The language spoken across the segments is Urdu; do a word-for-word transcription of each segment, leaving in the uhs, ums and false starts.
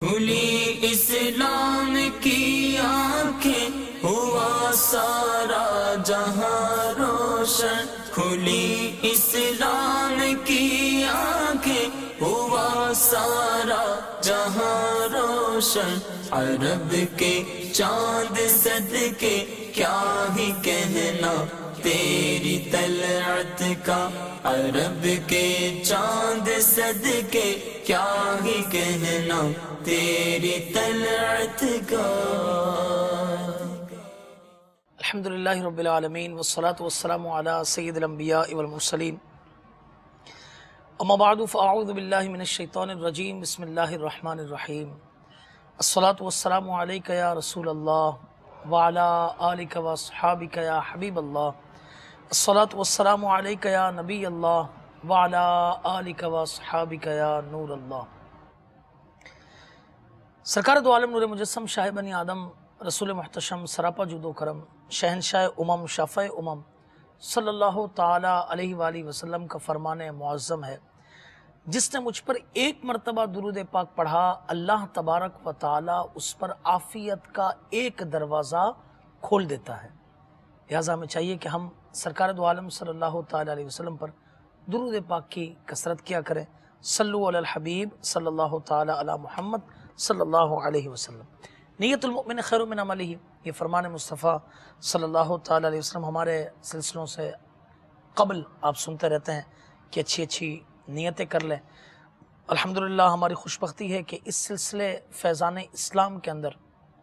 کھلی اسلام کی آنکھیں ہوا سارا جہاں روشن، کھلی اسلام کی آنکھیں ہوا سارا جہاں روشن، عرب کے چاند صدقے کیا ہی کہنا تیری طلعت کا، عرب کے چاند صدقے کیا ہی کہنا تیری طلعت کا۔ الحمدللہ رب العالمین والصلاة والسلام علی سید الانبیاء والمرسلین، اما بعد فاعوذ باللہ من الشیطان الرجیم، بسم اللہ الرحمن الرحیم۔ الصلاة والسلام علیکہ یا رسول اللہ وعلی آلک واصحابک یا حبیب اللہ، الصلاة والسلام علیکہ یا نبی اللہ وعلی آلک واصحابک یا نور اللہ۔ سرکار دو عالم نور مجسم شاہ بنی آدم رسول محتشم سراپا جود و کرم شہنشاہ امم شافع امم صلی اللہ تعالی علیہ وآلہ وسلم کا فرمان معظم ہے، جس نے مجھ پر ایک مرتبہ درود پاک پڑھا اللہ تبارک و تعالی اس پر عافیت کا ایک دروازہ کھول دیتا ہے۔ لہٰذا ہمیں چاہیے کہ ہم سرکار دو عالم صلی اللہ تعالی علیہ وسلم پر درود پاک کی کثرت کیا کریں۔ صلو علی الحبیب صلی اللہ تعالی علی محمد صلی اللہ علیہ وسلم۔ نیت المؤمن خیر من عملہ، یہ فرمان مصطفیٰ صلی اللہ تعالی علیہ وسلم ہمارے سلسلوں سے قبل آپ سنتے رہتے ہیں کہ اچھی اچھی نیتیں کر لیں۔ الحمدللہ ہماری خوش بختی ہے کہ اس سلسلے فیضان اسلام کے اندر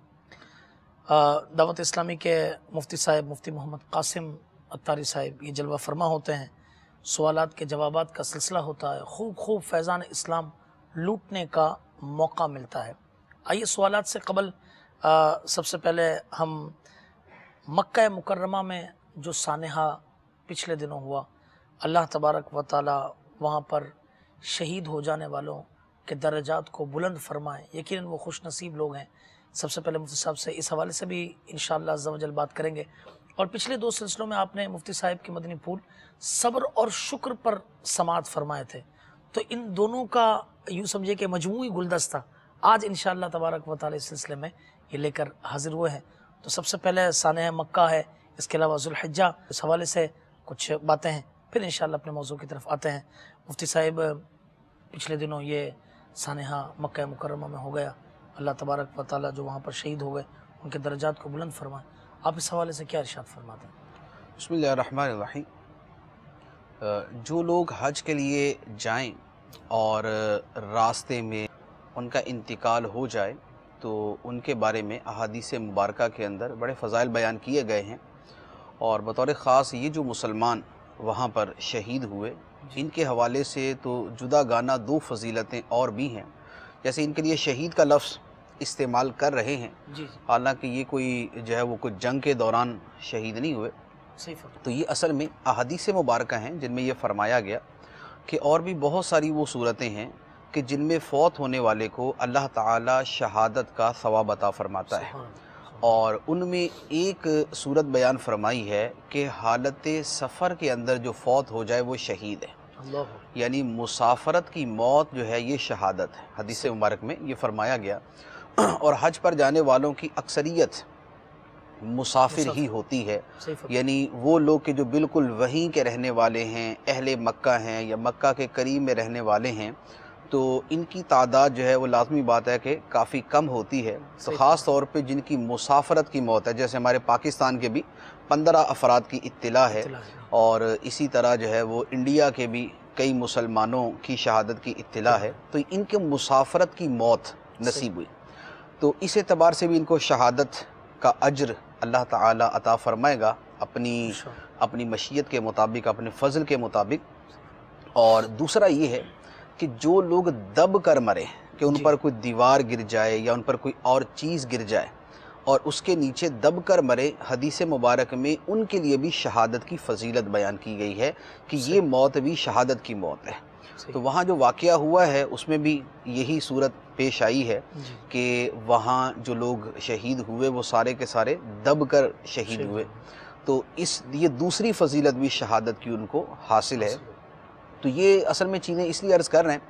دعوت اسلامی کے مفتی صاحب مفتی محمد قاسم اتاری صاحب یہ جلوہ فرما ہوتے ہیں، سوالات کے جوابات کا سلسلہ ہوتا ہے، خوب خوب فیضان اسلام لوٹنے کا موقع ملتا ہے۔ آئیے سوالات سے قبل آ, سب سے پہلے ہم مکہ مکرمہ میں جو سانحہ پچھلے دنوں ہوا، اللہ تبارک و تعالی وہاں پر شہید ہو جانے والوں کے درجات کو بلند فرمائیں، یقیناً وہ خوش نصیب لوگ ہیں۔ سب سے پہلے مفتی صاحب سے اس حوالے سے بھی انشاءاللہ عز و جل بات کریں گے، اور پچھلے دو سلسلوں میں آپ نے مفتی صاحب کی مدنی پھول صبر اور شکر پر سماعت فرمائے تھے، تو ان دونوں کا یوں سمجھے کہ مجموعی گلدستہ آج انشاءاللہ تبارک و تعالی اس سلسلے میں یہ لے کر حاضر ہوئے ہیں۔ تو سب سے پہلے سانحہ مکہ ہے، اس کے علاوہ ذوالحجہ، اس حوالے سے کچھ باتیں ہیں، پھر انشاءاللہ اپنے موضوع کی طرف آتے ہیں۔ مفتی صاحب پچھلے دنوں یہ سانحہ مکہ مکرمہ میں ہو گیا، اللہ تبارک و تعالی جو وہاں پر شہید ہو گئے ان کے درجات کو بلند فرمائیں، آپ اس حوالے سے کیا ارشاد فرماتے ہیں؟ بسم اللہ الرحمن الرحیم۔ جو لوگ حج کے لیے جائیں اور راستے میں ان کا انتقال ہو جائے تو ان کے بارے میں احادیث مبارکہ کے اندر بڑے فضائل بیان کیے گئے ہیں، اور بطور خاص یہ جو مسلمان وہاں پر شہید ہوئے ان کے حوالے سے تو جدا گانہ دو فضیلتیں اور بھی ہیں۔ جیسے ان کے لیے شہید کا لفظ استعمال کر رہے ہیں، حالانکہ یہ کوئی جو ہے وہ کچھ جنگ کے دوران شہید نہیں ہوئے، تو یہ اصل میں احادیث مبارکہ ہیں جن میں یہ فرمایا گیا کہ اور بھی بہت ساری وہ صورتیں ہیں کہ جن میں فوت ہونے والے کو اللہ تعالی شہادت کا ثواب عطا فرماتا ہے، اور ان میں ایک صورت بیان فرمائی ہے کہ حالت سفر کے اندر جو فوت ہو جائے وہ شہید ہے، یعنی مسافرت کی موت جو ہے یہ شہادت ہے، حدیث مبارک میں یہ فرمایا گیا۔ اور حج پر جانے والوں کی اکثریت مسافر ہی ہوتی ہے، یعنی وہ لوگ کہ جو بالکل وہیں کے رہنے والے ہیں، اہل مکہ ہیں یا مکہ کے قریب میں رہنے والے ہیں، تو ان کی تعداد جو ہے وہ لازمی بات ہے کہ کافی کم ہوتی ہے۔ تو خاص طور پہ جن کی مسافرت کی موت ہے، جیسے ہمارے پاکستان کے بھی پندرہ افراد کی اطلاع ہے، اور اسی طرح جو ہے وہ انڈیا کے بھی کئی مسلمانوں کی شہادت کی اطلاع ہے، تو ان کے مسافرت کی موت نصیب ہوئی، تو اس اعتبار سے بھی ان کو شہادت کا اجر اللہ تعالی عطا فرمائے گا اپنی اپنی مشیت کے مطابق، اپنے فضل کے مطابق۔ اور دوسرا یہ ہے کہ جو لوگ دب کر مرے، کہ ان پر کوئی دیوار گر جائے یا ان پر کوئی اور چیز گر جائے اور اس کے نیچے دب کر مرے، حدیث مبارک میں ان کے لیے بھی شہادت کی فضیلت بیان کی گئی ہے کہ یہ موت بھی شہادت کی موت ہے۔ تو وہاں جو واقعہ ہوا ہے اس میں بھی یہی صورت پیش آئی ہے کہ وہاں جو لوگ شہید ہوئے وہ سارے کے سارے دب کر شہید ہوئے، تو اس یہ دوسری فضیلت بھی شہادت کی ان کو حاصل ہے۔ تو یہ اصل میں چیزیں اس لیے عرض کر رہے ہیں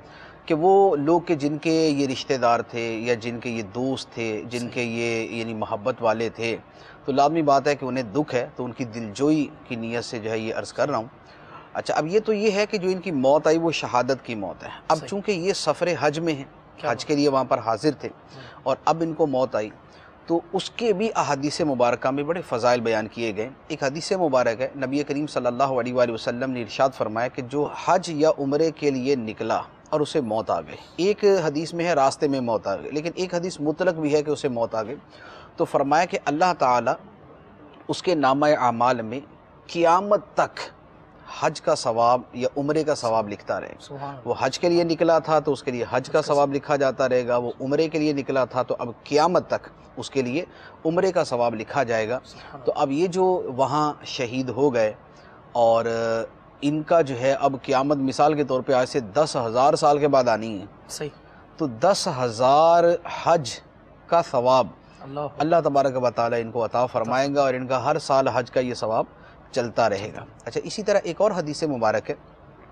کہ وہ لوگ کہ جن کے یہ رشتہ دار تھے یا جن کے یہ دوست تھے، جن کے یہ یعنی محبت والے تھے، تو لازمی بات ہے کہ انہیں دکھ ہے، تو ان کی دلجوئی کی نیت سے جو ہے یہ عرض کر رہا ہوں۔ اچھا، اب یہ تو یہ ہے کہ جو ان کی موت آئی وہ شہادت کی موت ہے۔ اب چونکہ یہ سفر حج میں ہیں، حج کے لیے وہاں پر حاضر تھے اور اب ان کو موت آئی، تو اس کے بھی احادیث مبارکہ میں بڑے فضائل بیان کیے گئے۔ ایک حدیث مبارک ہے، نبی کریم صلی اللہ علیہ وآلہ وسلم نے ارشاد فرمایا کہ جو حج یا عمرے کے لیے نکلا اور اسے موت آ گئی، ایک حدیث میں ہے راستے میں موت آ گئی، لیکن ایک حدیث مطلق بھی ہے کہ اسے موت آ گئی، تو فرمایا کہ اللہ تعالیٰ اس کے نامہ اعمال میں قیامت تک حج کا ثواب یا عمرے کا ثواب لکھتا رہے گا۔ وہ حج کے لیے نکلا تھا تو اس کے لیے حج کا ثواب لکھا جاتا رہے گا، وہ عمرے کے لیے نکلا تھا تو اب قیامت تک اس کے لیے عمرے کا ثواب لکھا جائے گا۔ تو اب یہ جو وہاں شہید ہو گئے اور ان کا جو ہے اب قیامت مثال کے طور پہ آج سے دس ہزار سال کے بعد آنی ہے، صحیح، تو دس ہزار حج کا ثواب اللہ اللہ تبارک و تعالیٰ ان کو عطا فرمائے گا اور ان کا ہر سال حج کا یہ ثواب چلتا رہے گا۔ اچھا، اسی طرح ایک اور حدیث مبارک ہے،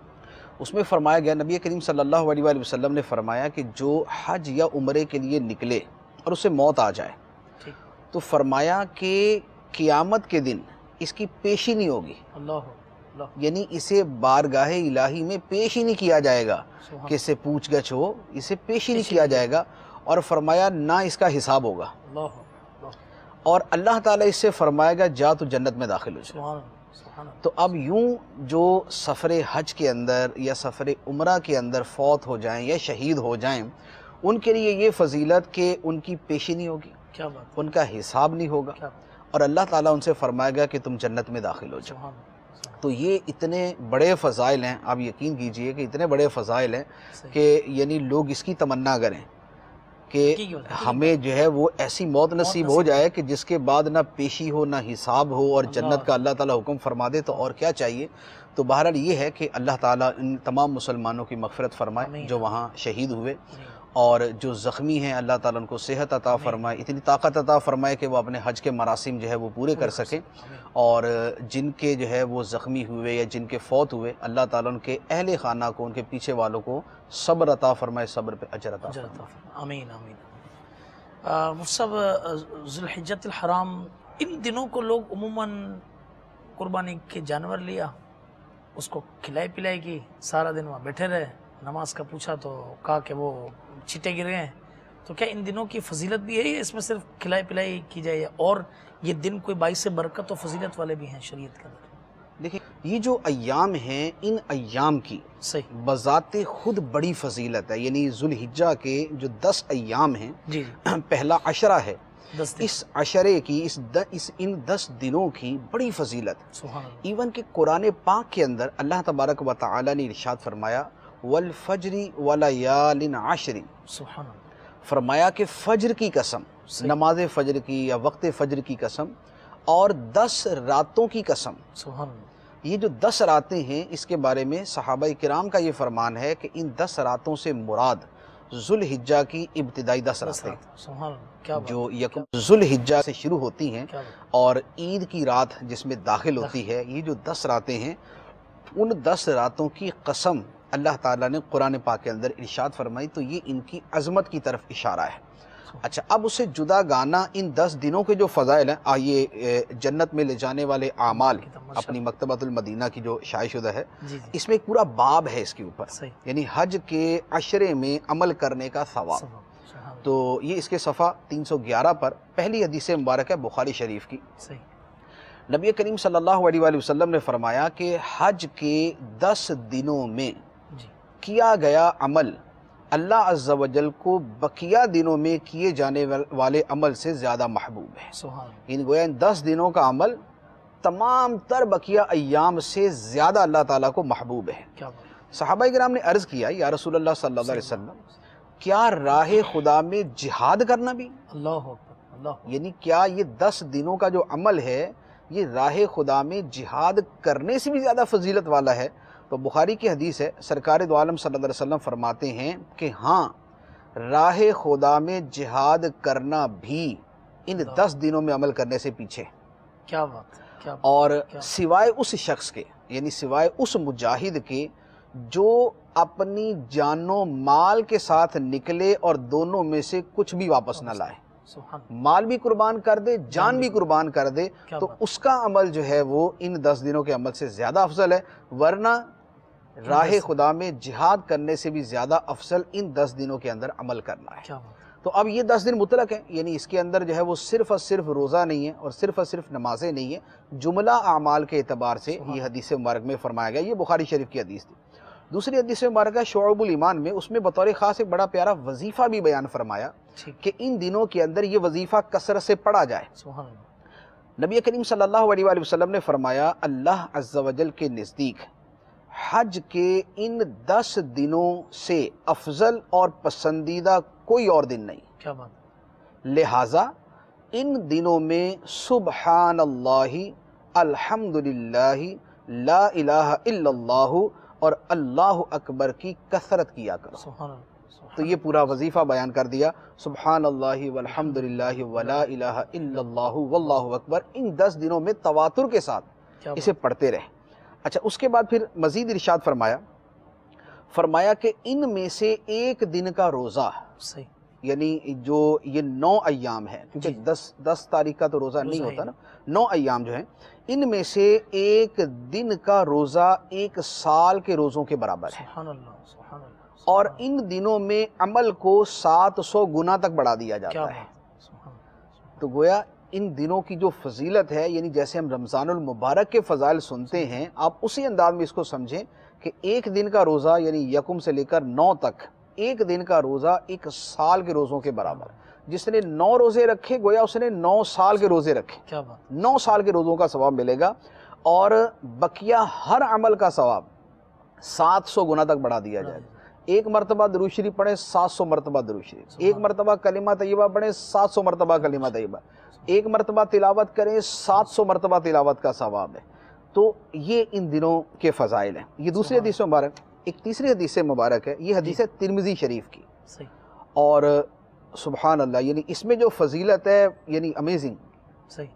اس میں فرمایا گیا، نبی کریم صلی اللہ علیہ وآلہ وسلم نے فرمایا کہ جو حج یا عمرے کے لیے نکلے اور اسے موت آ جائے تو فرمایا کہ قیامت کے دن اس کی پیشی نہیں ہوگی، اللہ اللہ، یعنی اسے بارگاہ الہی میں پیش ہی نہیں کیا جائے گا کہ اسے پوچھ گچھ ہو، اسے پیش ہی نہیں کیا جائے گا، اور فرمایا نہ اس کا حساب ہوگا، اللہ اللہ، اور اللہ تعالیٰ اس سے فرمائے گا جا تو جنت میں داخل ہو جائے۔ سبحان اللہ، سبحان اللہ، تو اب یوں جو سفر حج کے اندر یا سفر عمرہ کے اندر فوت ہو جائیں یا شہید ہو جائیں، ان کے لیے یہ فضیلت کہ ان کی پیشی نہیں ہوگی، کیا بات، ان کا حساب نہیں ہوگا، کیا اور اللہ تعالیٰ ان سے فرمائے گا کہ تم جنت میں داخل ہو جاؤ۔ سبحان اللہ، تو یہ اتنے بڑے فضائل ہیں، آپ یقین کیجئے کہ اتنے بڑے فضائل ہیں کہ یعنی لوگ اس کی تمنا کریں کہ ہمیں جو ہے وہ ایسی موت نصیب ہو جائے کہ جس کے بعد نہ پیشی ہو نہ حساب ہو اور جنت کا اللہ تعالیٰ حکم فرما دے، تو اور کیا چاہیے۔ تو بہرحال یہ ہے کہ اللہ تعالیٰ ان تمام مسلمانوں کی مغفرت فرمائے جو وہاں شہید ہوئے، اور جو زخمی ہیں اللہ تعالیٰ ان کو صحت عطا فرمائے، اتنی طاقت عطا فرمائے کہ وہ اپنے حج کے مراسم جو ہے وہ پورے کر سکیں، اور جن کے جو ہے وہ زخمی ہوئے یا جن کے فوت ہوئے اللہ تعالیٰ ان کے اہل خانہ کو، ان کے پیچھے والوں کو صبر عطا فرمائے، صبر پہ اجر عطا فرمائے۔ آمین آمین۔ مفتی صاحب، ذوالحجۃ الحرام، ان دنوں کو لوگ عموماً قربانی کے جانور لیا، اس کو کھلائی پلائی کی، سارا دن وہاں بیٹھے رہے، نماز کا پوچھا تو کہا کہ وہ چھٹے گرے ہیں، تو کیا ان دنوں کی فضیلت بھی ہے یا اس میں صرف کھلائی پلائی کی جائے، اور یہ دن کوئی باعث برکت و فضیلت والے بھی ہیں شریعت کے اندر؟ دیکھیں، یہ جو ایام ہیں، ان ایام کی صحیح بذات خود بڑی فضیلت ہے، یعنی ذوالحجہ کے جو دس ایام ہیں، جی پہلا عشرہ ہے، دس دن، اس عشرے کی اس, اس ان دس دنوں کی بڑی فضیلت، سبحان اللہ، ایون کہ قرآن پاک کے اندر اللہ تبارک و تعالی نے ارشاد فرمایا والفجر ولیال عشر، سبحان اللہ، فرمایا کہ فجر کی قسم، نماز فجر کی یا وقت فجر کی قسم، اور دس راتوں کی قسم۔ سبحان اللہ، یہ جو دس راتیں ہیں اس کے بارے میں صحابہ کرام کا یہ فرمان ہے کہ ان دس راتوں سے مراد ذوالحجہ کی ابتدائی دس راتیں، سبحان اللہ، کیا بات، جو یکم ذوالحجہ سے شروع ہوتی ہیں کیا بات، اور عید کی رات جس میں داخل ہوتی ہے، یہ جو دس راتیں ہیں، ان دس راتوں کی قسم اللہ تعالیٰ نے قرآن پاک کے اندر ارشاد فرمائی، تو یہ ان کی عظمت کی طرف اشارہ ہے۔ اچھا، اب اسے جدا گانا ان دس دنوں کے جو فضائل ہیں، آئیے جنت میں لے جانے والے اعمال اپنی مکتبۃ المدینہ کی جو شائع شدہ ہے، جی جی، اس میں ایک پورا باب ہے اس کے اوپر، صحیح، یعنی حج کے عشرے میں عمل کرنے کا ثواب۔ سبحان اللہ، تو یہ اس کے صفحہ تین سو گیارہ پر پہلی حدیث مبارک ہے بخاری شریف کی، صحیح، نبی کریم صلی اللہ علیہ وآلہ وسلم نے فرمایا کہ حج کے دس دنوں میں جی، کیا گیا عمل اللہ عز و جل کو بقیہ دنوں میں کیے جانے والے عمل سے زیادہ محبوب ہے۔ سبحان اللہ، یعنی گویا ان دس دنوں کا عمل تمام تر بقیہ ایام سے زیادہ اللہ تعالیٰ کو محبوب ہے۔ کیا بات، صحابہ کرام نے عرض کیا، یا رسول اللہ صلی اللہ علیہ وسلم، کیا راہ خدا میں جہاد کرنا بھی؟ اللہ اکبر، اللہ اکبر، یعنی کیا یہ دس دنوں کا جو عمل ہے یہ راہ خدا میں جہاد کرنے سے بھی زیادہ فضیلت والا ہے؟ تو بخاری کی حدیث ہے، سرکار دو عالم صلی اللہ علیہ وسلم فرماتے ہیں کہ ہاں، راہ خدا میں جہاد کرنا بھی ان دس دنوں میں عمل کرنے سے پیچھے، کیا بات، کیا بات، اور سوائے اس شخص کے، یعنی سوائے اس مجاہد کے جو اپنی جان و مال کے ساتھ نکلے اور دونوں میں سے کچھ بھی واپس نہ لائے، مال بھی قربان کر دے، جان بھی قربان کر دے، تو اس کا عمل جو ہے وہ ان دس دنوں کے عمل سے زیادہ افضل ہے، ورنہ راہ خدا میں جہاد کرنے سے بھی زیادہ افضل ان دس دنوں کے اندر عمل کرنا ہے۔ تو اب یہ دس دن مطلق ہیں، یعنی اس کے اندر جو ہے وہ صرف اور صرف روزہ نہیں ہے اور صرف اور صرف نمازیں نہیں ہیں، جملہ اعمال کے اعتبار سے یہ حدیث مبارک میں فرمایا گیا۔ یہ بخاری شریف کی حدیث تھی۔ دوسری حدیث مبارکہ شعب الایمان میں، اس میں بطور خاص ایک بڑا پیارا وظیفہ بھی بیان فرمایا کہ ان دنوں کے اندر یہ وظیفہ کثرت سے پڑھا جائے۔ نبی کریم صلی اللہ علیہ وآلہ وسلم نے فرمایا اللہ عز و جل کے نزدیک حج کے ان دس دنوں سے افضل اور پسندیدہ کوئی اور دن نہیں، کیا بات، لہٰذا ان دنوں میں سبحان اللہ، الحمدللہ، لا الہ الا اللہ اور اللہ اکبر کی کثرت کیا کرو۔ سبحان اللہ۔ تو یہ پورا وظیفہ بیان کر دیا، سبحان اللہ والحمدللہ ولا الہ الا اللہ واللہ اکبر، ان دس دنوں میں تواتر کے ساتھ اسے پڑھتے رہے۔ اچھا، اس کے بعد پھر مزید ارشاد فرمایا فرمایا کہ ان میں سے ایک دن کا روزہ، صحیح، یعنی جو یہ نو ایام ہے، کیونکہ دس دس تاریخ کا تو روزہ نہیں ہوتا نا، نو ایام جو ہیں، ان میں سے ایک دن کا روزہ ایک سال کے روزوں کے برابر ہے، سبحان اللہ، سبحان اللہ، اور ان دنوں میں عمل کو سات سو گنا تک بڑھا دیا کیا جاتا ہے۔ بات، سبحان اللہ۔ تو گویا ان دنوں کی جو فضیلت ہے، یعنی جیسے ہم رمضان المبارک کے فضائل سنتے ہیں، آپ اسی انداز میں اس کو سمجھیں کہ ایک دن کا روزہ یعنی یکم سے لے کر نو تک، ایک دن کا روزہ ایک سال کے روزوں کے برابر۔ جس نے نو روزے رکھے گویا اس نے نو سال کے روزے رکھے، کیا بات، نو سال کے روزوں کا ثواب ملے گا، اور بقیہ ہر عمل کا ثواب سات سو گنا تک بڑھا دیا جائے گا۔ ایک مرتبہ درود شریف پڑھیں، سات سو مرتبہ درود شریف، ایک مرتبہ کلمہ طیبہ پڑھیں، سات سو مرتبہ کلمہ طیبہ، ایک مرتبہ تلاوت کریں، سات سو مرتبہ تلاوت کا ثواب ہے۔ تو یہ ان دنوں کے فضائل ہیں۔ یہ دوسری حدیث مبارک، ایک تیسری حدیث مبارک ہے، یہ حدیث ہے ترمذی شریف کی، صحیح، اور سبحان اللہ، یعنی اس میں جو فضیلت ہے یعنی امیزنگ۔ صحیح،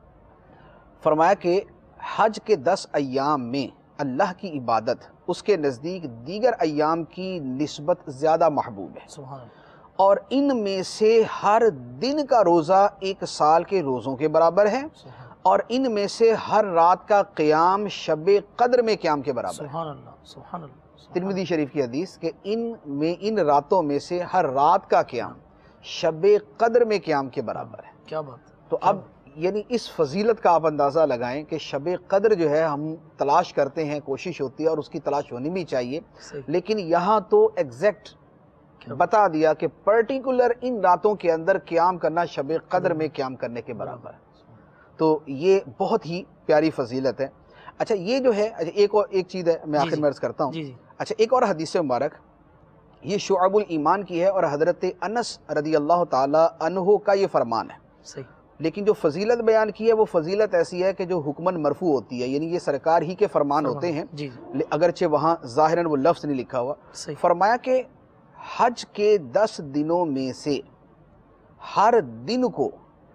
فرمایا کہ حج کے دس ایام میں اللہ کی عبادت اس کے نزدیک دیگر ایام کی نسبت زیادہ محبوب ہے، سبحان اللہ، اور ان میں سے ہر دن کا روزہ ایک سال کے روزوں کے برابر ہے، اور ان میں سے ہر رات کا قیام شب قدر میں قیام کے برابر ہے۔ سبحان اللہ، سبحان اللہ، ترمذی شریف کی حدیث کہ ان میں ان راتوں میں سے ہر رات کا قیام شب قدر میں قیام کے برابر ہے۔ کیا بات۔ تو اب یعنی اس فضیلت کا آپ اندازہ لگائیں کہ شب قدر جو ہے ہم تلاش کرتے ہیں، کوشش ہوتی ہے اور اس کی تلاش ہونی بھی چاہیے، لیکن یہاں تو ایگزیکٹ بتا دیا کہ پرٹیکولر ان راتوں کے اندر قیام کرنا شب قدر میں قیام کرنے کے برابر ہے۔ تو یہ بہت ہی پیاری فضیلت ہے۔ اچھا، یہ جو ہے ایک اور ایک چیز ہے، میں آخر میں عرض کرتا ہوں۔ اچھا، ایک اور حدیث مبارک یہ شعب الایمان کی ہے، اور حضرت انس رضی اللہ تعالی عنہ کا یہ فرمان ہے، صحیح، لیکن جو فضیلت بیان کی ہے وہ فضیلت ایسی ہے کہ جو حکماً مرفوع ہوتی ہے، یعنی یہ سرکار ہی کے فرمان ہوتے ہیں، اگرچہ وہاں ظاہراً وہ لفظ نہیں لکھا ہوا۔ فرمایا کہ حج کے دس دنوں میں سے ہر دن کو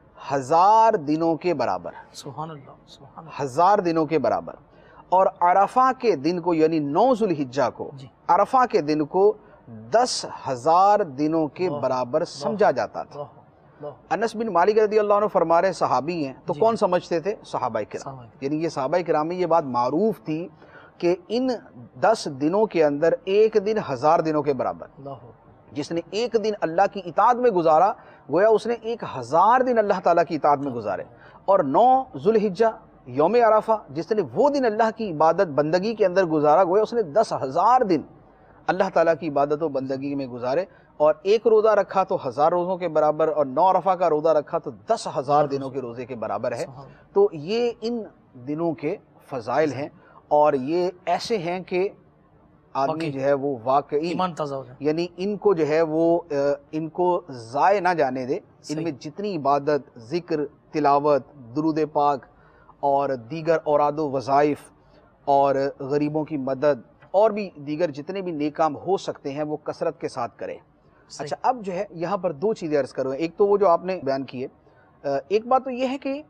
ہزار دنوں کے برابر، سبحان اللہ، سبحان اللہ، ہزار دنوں کے برابر، اور عرفہ کے دن کو یعنی نو ذوالحجہ کو، عرفہ کے دن کو دس ہزار دنوں کے برابر سمجھا جاتا تھا۔ انس بن مالک رضی اللہ عنہ فرما رہے صحابی ہیں، تو کون سمجھتے تھے؟ صحابہ کرام، یعنی یہ صحابہ کرام میں یہ بات معروف تھی کہ ان دس دنوں کے اندر ایک دن ہزار دنوں کے برابر، جس نے ایک دن اللہ کی اطاعت میں گزارا گویا اس نے ایک ہزار دن اللہ تعالیٰ کی اطاعت میں گزارے، اور نو ذوالحجہ یوم عرفہ جس نے وہ دن اللہ کی عبادت بندگی کے اندر گزارا گویا اس نے دس ہزار دن اللہ تعالیٰ کی عبادت و بندگی میں گزارے، اور ایک روزہ رکھا تو ہزار روزوں کے برابر، اور نو عرفہ کا روزہ رکھا تو دس ہزار دنوں کے روزے کے برابر ہے۔ تو یہ ان دنوں کے فضائل ہیں، اور یہ ایسے ہیں کہ آدمی جو ہے وہ واقعی ایمان تازہ ہو جائے، یعنی ان کو جو ہے وہ ان کو ضائع نہ جانے دے۔ ان میں جتنی عبادت، ذکر، تلاوت، درود پاک اور دیگر اوراد و وظائف اور غریبوں کی مدد اور بھی دیگر جتنے بھی نیک کام ہو سکتے ہیں وہ کثرت کے ساتھ کریں۔ اچھا، اب جو ہے یہاں پر دو چیزیں عرض کروں، ایک تو وہ جو آپ نے بیان کیے، ایک بات تو یہ ہے کہ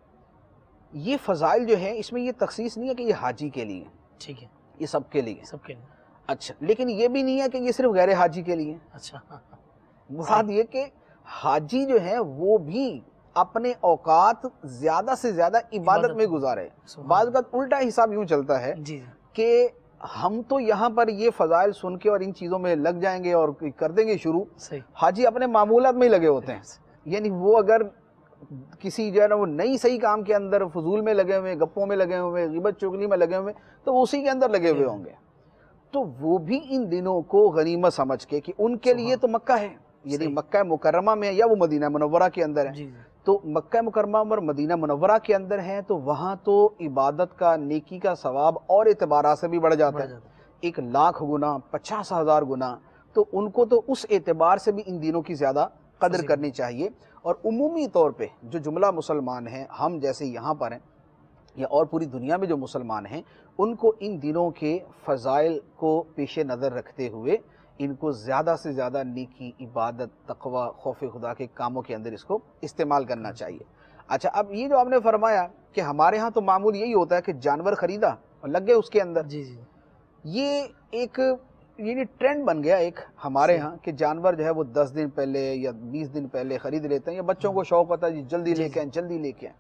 یہ فضائل جو ہیں اس میں یہ تخصیص نہیں ہے کہ یہ حاجی کے لیے، ٹھیک ہے، یہ سب کے لیے، سب کے لیے۔ اچھا لیکن یہ بھی نہیں ہے کہ یہ صرف غیر حاجی کے لیے. اچھا مراد یہ کہ حاجی جو ہے وہ بھی اپنے اوقات زیادہ سے زیادہ عبادت میں گزارے. بعض اوقات الٹا حساب یوں چلتا ہے کہ ہم تو یہاں پر یہ فضائل سن کے اور ان چیزوں میں لگ جائیں گے اور کر دیں گے شروع, حاجی اپنے معمولات میں ہی لگے ہوتے ہیں. یعنی وہ اگر کسی جو ہے نا وہ نئی صحیح کام کے اندر فضول میں لگے ہوئے, گپوں میں لگے ہوئے, غیبت چگلی میں لگے ہوئے, تو وہ اسی کے اندر لگے ہوئے ہوں گے. تو وہ بھی ان دنوں کو غنیمت سمجھ کے کہ ان کے لیے تو مکہ ہے, یعنی مکہ مکرمہ میں یا وہ مدینہ منورہ کے اندر ہے, تو مکہ مکرمہ اور مدینہ منورہ کے اندر ہیں تو وہاں تو عبادت کا, نیکی کا ثواب اور اعتبارات سے بھی بڑھ جاتا ہے, ایک لاکھ گنا, پچاس ہزار گنا. تو ان کو تو اس اعتبار سے بھی ان دنوں کی زیادہ قدر کرنی چاہیے. اور عمومی طور پہ جو جملہ مسلمان ہیں, ہم جیسے یہاں پر ہیں یا اور پوری دنیا میں جو مسلمان ہیں, ان کو ان دنوں کے فضائل کو پیش نظر رکھتے ہوئے ان کو زیادہ سے زیادہ نیکی, عبادت, تقوی, خوف خدا کے کاموں کے اندر اس کو استعمال کرنا چاہیے. اچھا اب یہ جو آپ نے فرمایا کہ ہمارے ہاں تو معمول یہی ہوتا ہے کہ جانور خریدا اور لگ گئے اس کے اندر, جی جی یہ ایک یعنی ٹرینڈ بن گیا ایک ہمارے ہاں کہ جانور جو ہے وہ دس دن پہلے یا بیس دن پہلے خرید لیتے ہیں, یا بچوں کو شوق ہوتا ہے جی جلدی لے کے آئیں جلدی لے کے آئیں.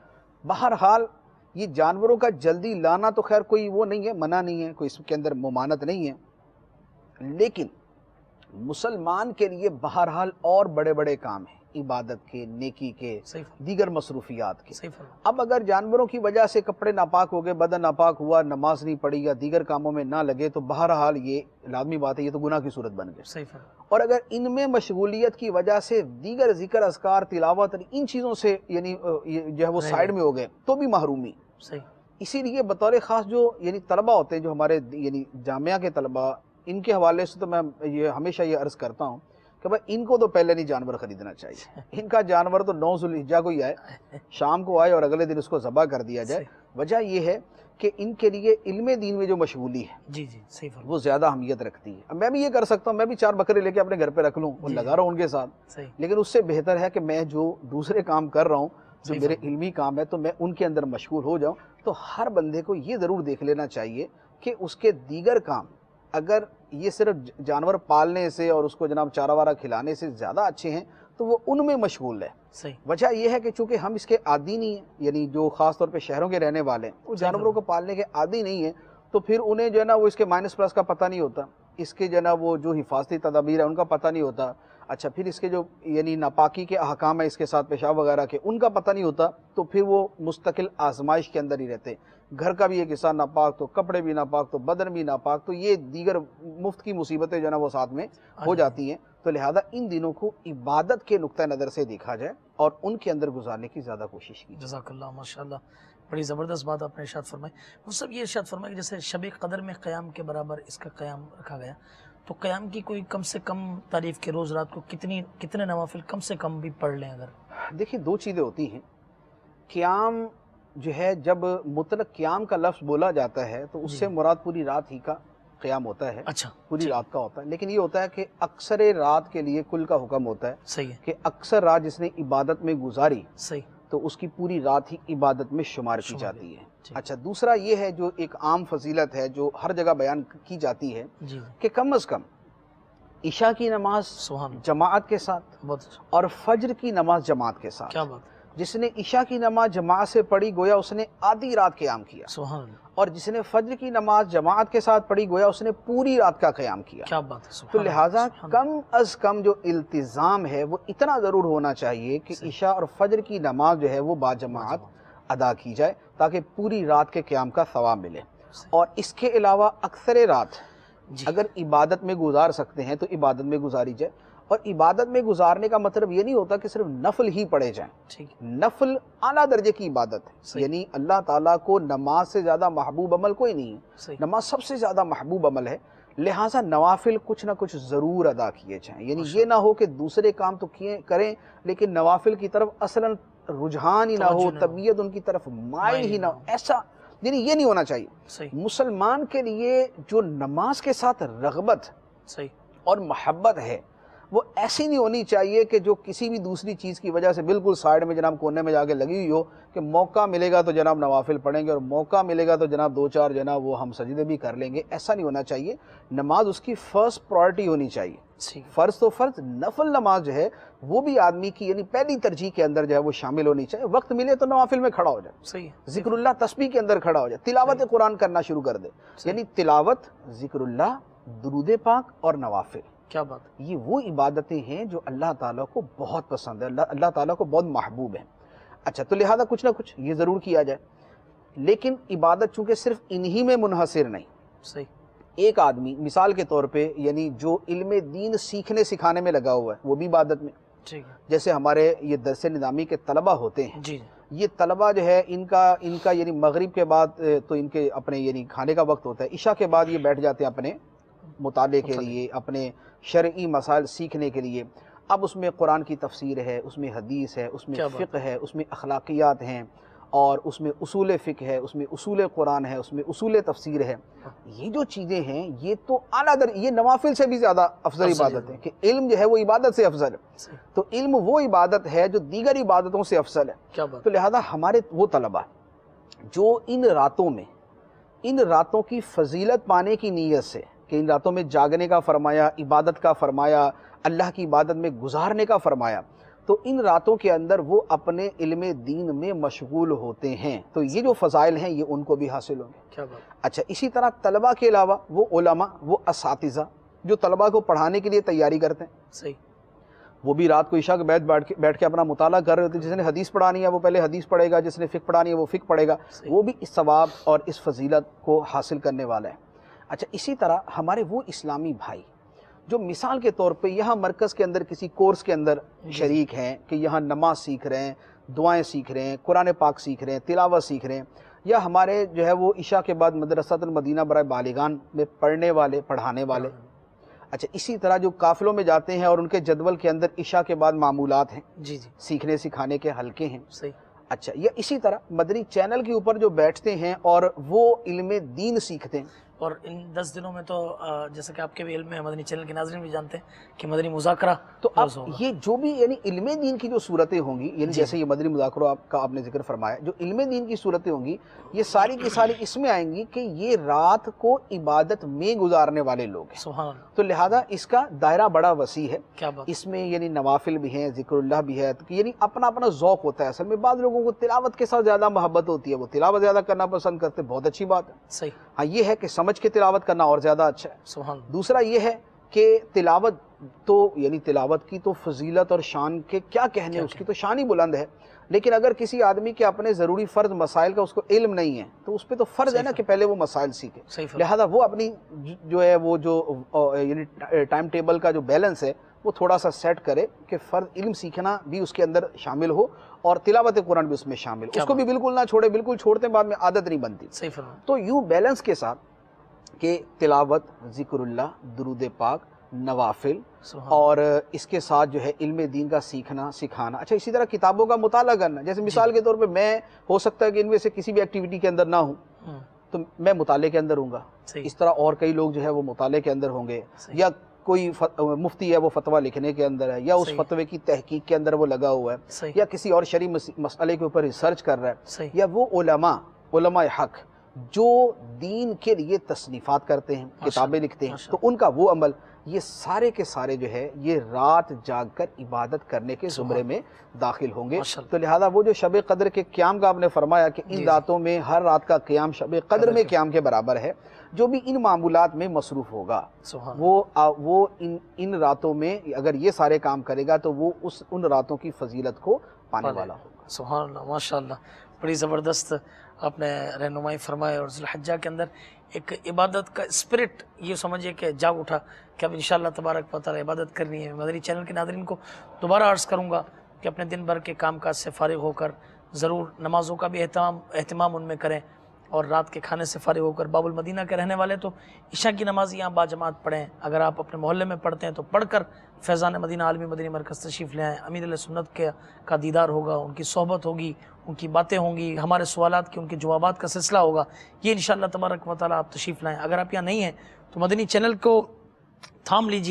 بہرحال یہ جانوروں کا جلدی لانا تو خیر کوئی وہ نہیں ہے, منع نہیں ہے, کوئی اس کے اندر ممانعت نہیں ہے, لیکن مسلمان کے لیے بہرحال اور بڑے بڑے کام ہیں, عبادت کے, نیکی کے, دیگر مصروفیات کے. اب اگر جانوروں کی وجہ سے کپڑے ناپاک ہو گئے, بدن ناپاک ہوا, نماز نہیں پڑھی یا دیگر کاموں میں نہ لگے, تو بہرحال یہ لازمی بات ہے, یہ تو گناہ کی صورت بن گئے. اور اگر ان میں مشغولیت کی وجہ سے دیگر ذکر, اذکار, تلاوت, ان چیزوں سے یعنی جو ہے وہ سائیڈ میں ہو گئے تو بھی محرومی. اسی لیے بطور خاص جو یعنی طلبہ ہوتے ہیں, جو ہمارے یعنی جامعہ کے طلبہ, ان کے حوالے سے تو میں یہ ہمیشہ یہ عرض کرتا ہوں کہ بھائی ان کو تو پہلے نہیں جانور خریدنا چاہیے. ان کا جانور تو نو ذوالحجہ کو ہی آئے, شام کو آئے اور اگلے دن اس کو ذبح کر دیا جائے. وجہ یہ ہے کہ ان کے لیے علم دین میں جو مشغولی ہے جی جی صحیح وہ زیادہ اہمیت رکھتی ہے. اب میں بھی یہ کر سکتا ہوں, میں بھی چار بکرے لے کے اپنے گھر پہ رکھ لوں اور لگا رہا ہوں ان کے ساتھ, لیکن اس سے بہتر ہے کہ میں جو دوسرے کام کر رہا ہوں, جو میرے علمی کام ہے, تو میں ان کے اندر مشغول ہو جاؤں. تو ہر بندے کو یہ ضرور دیکھ لینا چاہیے کہ اس کے دیگر کام اگر یہ صرف جانور پالنے سے اور اس کو جناب چارہ وارہ کھلانے سے زیادہ اچھے ہیں تو وہ ان میں مشغول ہے. وجہ یہ ہے کہ چونکہ ہم اس کے عادی نہیں ہیں, یعنی جو خاص طور پہ شہروں کے رہنے والے ہیں وہ جانوروں کو پالنے کے عادی نہیں ہیں, تو پھر انہیں جو ہے نا وہ اس کے مائنس پلس کا پتہ نہیں ہوتا, اس کے جو ہے نا وہ جو حفاظتی تدابیر ہے ان کا پتہ نہیں ہوتا. اچھا پھر اس کے جو یعنی ناپاکی کے احکام ہے اس کے ساتھ پیشاب وغیرہ کے, ان کا پتہ نہیں ہوتا, تو پھر وہ مستقل آزمائش کے اندر ہی رہتے. گھر کا بھی ایک حصہ ناپاک, تو کپڑے بھی ناپاک, تو بدن بھی ناپاک, تو یہ دیگر مفت کی مصیبتیں جو ہے نا وہ ساتھ میں ہو جاتی ہیں. تو لہذا ان دنوں کو عبادت کے نقطہ نظر سے دیکھا جائے اور ان کے اندر گزارنے کی زیادہ کوشش کی. جزاک اللہ, ماشاءاللہ, بڑی زبردست بات آپ نے ارشاد فرمائی. وہ سب یہ ارشاد فرمائی کہ جیسے شب قدر میں قیام کے برابر اس کا قیام رکھا گیا, تو قیام کی کوئی کم سے کم تعریف کے روز رات کو کتنی کتنے نوافل کم سے کم بھی پڑھ لیں؟ اگر دیکھیں دو چیزیں ہوتی ہیں. قیام جو ہے, جب مطلق قیام کا لفظ بولا جاتا ہے تو اس سے مراد پوری رات ہی کا قیام ہوتا ہے. اچھا پوری رات کا ہوتا ہے, لیکن یہ ہوتا ہے کہ اکثر رات کے لیے کل کا حکم ہوتا ہے. صحیح ہے کہ اکثر رات جس نے عبادت میں گزاری صحیح تو اس کی پوری رات ہی عبادت میں شمار کی جاتی ہے. اچھا دوسرا یہ ہے جو ایک عام فضیلت ہے جو ہر جگہ بیان کی جاتی ہے کہ کم از کم عشاء کی نماز جماعت کے ساتھ اور فجر کی نماز جماعت کے ساتھ. کیا بات. جس نے عشاء کی نماز جماعت سے پڑھی گویا اس نے آدھی رات قیام کیا, سبحان اللہ. اور جس نے فجر کی نماز جماعت کے ساتھ پڑھی گویا اس نے پوری رات کا قیام کیا. کیا بات ہے. تو لہٰذا کم از کم جو التزام ہے وہ اتنا ضرور ہونا چاہیے کہ عشاء اور فجر کی نماز جو ہے وہ با جماعت ادا کی جائے تاکہ پوری رات کے قیام کا ثواب ملے. اور اس کے علاوہ اکثر رات اگر عبادت میں گزار سکتے ہیں تو عبادت میں گزاری جائے. اور عبادت میں گزارنے کا مطلب یہ نہیں ہوتا کہ صرف نفل ہی پڑھے جائیں. نفل اعلیٰ درجے کی عبادت ہے, یعنی اللہ تعالیٰ کو نماز سے زیادہ محبوب عمل کوئی نہیں ہے. نماز سب سے زیادہ محبوب عمل ہے, لہٰذا نوافل کچھ نہ کچھ ضرور ادا کیے جائیں. یعنی یہ نہ ہو کہ دوسرے کام تو کیے کریں لیکن نوافل کی طرف اصلاً رجحان ہی نہ ہو, طبیعت ان کی طرف مائل ہی نہ ہو, ایسا یعنی یہ نہیں ہونا چاہیے. مسلمان کے لیے جو نماز کے ساتھ رغبت اور محبت ہے وہ ایسی نہیں ہونی چاہیے کہ جو کسی بھی دوسری چیز کی وجہ سے بالکل سائڈ میں جناب کونے میں جا کے لگی ہوئی ہو کہ موقع ملے گا تو جناب نوافل پڑھیں گے اور موقع ملے گا تو جناب دو چار جناب وہ ہم سجدے بھی کر لیں گے. ایسا نہیں ہونا چاہیے. نماز اس کی فرسٹ پرائرٹی ہونی چاہیے. فرض تو فرض، نفل نماز جو ہے وہ بھی آدمی کی یعنی پہلی ترجیح کے اندر جو ہے وہ شامل ہونی چاہیے. وقت ملے تو نوافل میں کھڑا ہو جائے، صحیح ذکر اللہ تسبیح کے اندر کھڑا ہو جائے، تلاوت قرآن کرنا شروع کر دے. یعنی تلاوت، ذکر اللہ، درود پاک اور نوافل. کیا بات، یہ وہ عبادتیں ہیں جو اللہ تعالیٰ کو بہت پسند ہے، اللہ اللہ تعالیٰ کو بہت محبوب ہیں. اچھا، تو لہذا کچھ نہ کچھ یہ ضرور کیا جائے. لیکن عبادت چونکہ صرف انہی میں منحصر نہیں. صحیح. ایک آدمی مثال کے طور پہ یعنی جو علم دین سیکھنے سکھانے میں لگا ہوا ہے وہ بھی عبادت میں. جیسے ہمارے یہ درس نظامی کے طلبہ ہوتے ہیں، جی یہ طلبہ جو ہے ان کا ان کا یعنی مغرب کے بعد تو ان کے اپنے یعنی کھانے کا وقت ہوتا ہے، عشاء کے بعد یہ بیٹھ جاتے ہیں اپنے مطالعے کے لیے، اپنے شرعی مسائل سیکھنے کے لیے. اب اس میں قرآن کی تفسیر ہے، اس میں حدیث ہے، اس میں فقہ ہے، اس میں اخلاقیات ہیں، اور اس میں اصول فقہ ہے، اس میں اصول قرآن ہے، اس میں اصول تفسیر ہے. یہ جو چیزیں ہیں یہ تو اعلیٰ در یہ نوافل سے بھی زیادہ افضل عبادت ہے کہ علم جو ہے وہ عبادت سے افضل ہے. تو علم وہ عبادت ہے جو دیگر عبادتوں سے افضل ہے. تو لہذا ہمارے وہ طلبہ جو ان راتوں میں ان راتوں کی فضیلت پانے کی نیت سے کہ ان راتوں میں جاگنے کا فرمایا، عبادت کا فرمایا، اللہ کی عبادت میں گزارنے کا فرمایا، تو ان راتوں کے اندر وہ اپنے علم دین میں مشغول ہوتے ہیں. تو یہ جو فضائل ہیں یہ ان کو بھی حاصل ہوں گے. کیا بات. اچھا، اسی طرح طلبہ کے علاوہ وہ علماء، وہ اساتذہ جو طلبہ کو پڑھانے کے لیے تیاری کرتے ہیں، صحیح وہ بھی رات کو عشاء کے بعد بیٹھ کے بیٹھ کے اپنا مطالعہ کر رہے ہوتے ہیں. جس نے حدیث پڑھانی ہے وہ پہلے حدیث پڑھے گا، جس نے فقہ پڑھانی ہے وہ فقہ پڑھے گا، وہ بھی اس ثواب اور اس فضیلت کو حاصل کرنے والا ہے. اچھا، اسی طرح ہمارے وہ اسلامی بھائی جو مثال کے طور پہ یہاں مرکز کے اندر کسی کورس کے اندر شریک ہیں کہ یہاں نماز سیکھ رہے ہیں، دعائیں سیکھ رہے ہیں، قرآن پاک سیکھ رہے ہیں، تلاوت سیکھ رہے ہیں، یا ہمارے جو ہے وہ عشاء کے بعد مدرسۃ المدینہ برائے بالغان میں پڑھنے والے، پڑھانے والے. اچھا، اسی طرح جو قافلوں میں جاتے ہیں اور ان کے جدول کے اندر عشاء کے بعد معمولات ہیں، جی جی سیکھنے سکھانے کے حلقے ہیں. صحیح. اچھا، یا اسی طرح مدنی چینل کے اوپر جو بیٹھتے ہیں اور وہ علم دین سیکھتے ہیں. اور ان دس دنوں میں تو جیسا کہ آپ کے بھی علم میں، مدنی چینل کے ناظرین بھی جانتے ہیں کہ مدنی مذاکرہ. تو اب یہ جو بھی یعنی علم دین کی جو صورتیں ہوں گی، یعنی جیسے یہ مدنی مذاکرہ آپ کا آپ نے ذکر فرمایا، جو علم دین کی صورتیں ہوں گی یہ ساری کی ساری اس میں آئیں گی کہ یہ رات کو عبادت میں گزارنے والے لوگ ہیں. سبحان اللہ. تو لہذا اس کا دائرہ بڑا وسیع ہے. کیا بات. اس میں یعنی نوافل بھی ہیں، ذکر اللہ بھی ہے، یعنی اپنا اپنا ذوق ہوتا ہے. اصل میں بعض لوگوں کو تلاوت کے ساتھ زیادہ محبت ہوتی ہے، وہ تلاوت زیادہ کرنا پسند کرتے، بہت اچھی بات ہے. صحیح. ہاں، یہ ہے کہ سمجھ کے تلاوت کرنا اور زیادہ اچھا ہے. سبحان. دوسرا یہ ہے کہ تلاوت تو یعنی تلاوت کی تو فضیلت اور شان کے کیا کہنے، اس کی تو شان ہی بلند ہے. لیکن اگر کسی آدمی کے اپنے ضروری فرض مسائل کا اس کو علم نہیں ہے تو اس پہ تو فرض ہے نا کہ پہلے وہ مسائل سیکھے. لہذا وہ اپنی جو ہے وہ جو یعنی ٹائم ٹیبل کا جو بیلنس ہے وہ تھوڑا سا سیٹ کرے کہ فرض علم سیکھنا بھی اس کے اندر شامل ہو اور تلاوت قرآن بھی اس میں شامل ہو. اس کو بھی بالکل نہ چھوڑے، بالکل چھوڑتے ہیں بعد میں عادت نہیں بنتی. تو یوں بیلنس کے ساتھ کہ تلاوت، ذکر اللہ، درود پاک، نوافل، اور اس کے ساتھ جو ہے علم دین کا سیکھنا سکھانا. اچھا، اسی طرح کتابوں کا مطالعہ کرنا. جیسے مثال کے طور پہ میں ہو سکتا ہے کہ ان میں سے کسی بھی ایکٹیویٹی کے اندر نہ ہوں تو میں مطالعے کے اندر ہوں گا. اس طرح اور کئی لوگ جو ہے وہ مطالعے کے اندر ہوں گے، یا کوئی مفتی ہے وہ فتویٰ لکھنے کے اندر ہے، یا اس فتوے کی تحقیق کے اندر وہ لگا ہوا ہے، یا کسی اور شرعی مسئلے کے اوپر ریسرچ کر رہا ہے، یا وہ علماء علماء حق جو دین کے لیے تصنیفات کرتے ہیں، کتابیں لکھتے ہیں، تو ان کا وہ عمل، یہ سارے کے سارے جو ہے یہ رات جاگ کر عبادت کرنے کے زمرے میں داخل ہوں گے. تو لہذا وہ جو شب قدر کے قیام کا آپ نے فرمایا کہ ان راتوں میں ہر رات کا قیام شب قدر میں قیام کے برابر ہے، جو بھی ان معمولات میں مصروف ہوگا وہ وہ ان ان راتوں میں اگر یہ سارے کام کرے گا تو وہ اس ان راتوں کی فضیلت کو پانے والا ہوگا. سبحان اللہ، ماشاءاللہ، بڑی زبردست آپ نے رہنمائی فرمائے. اور ذی الحجہ کے اندر ایک عبادت کا اسپرٹ یہ سمجھیے کہ جاگ اٹھا کہ اب انشاءاللہ تبارک و تعالی عبادت کرنی ہے. مدنی چینل کے ناظرین کو دوبارہ عرض کروں گا کہ اپنے دن بھر کے کام کاج سے فارغ ہو کر ضرور نمازوں کا بھی اہتمام اہتمام ان میں کریں، اور رات کے کھانے سے فارغ ہو کر باب المدینہ کے رہنے والے تو عشاء کی نماز یہاں باجماعت پڑھیں. اگر آپ اپنے محلے میں پڑھتے ہیں تو پڑھ کر فیضان مدینہ عالمی مدنی مرکز تشریف لے آئیں. امیر علیہ سنت کے کا دیدار ہوگا، ان کی صحبت ہوگی، ان کی باتیں ہوں گی، ہمارے سوالات کی ان کے جوابات کا سلسلہ ہوگا. یہ انشاءاللہ تبارک و تعالیٰ آپ تشریف لائیں. اگر آپ یہاں نہیں ہیں تو مدنی چینل کو تھام لیجئے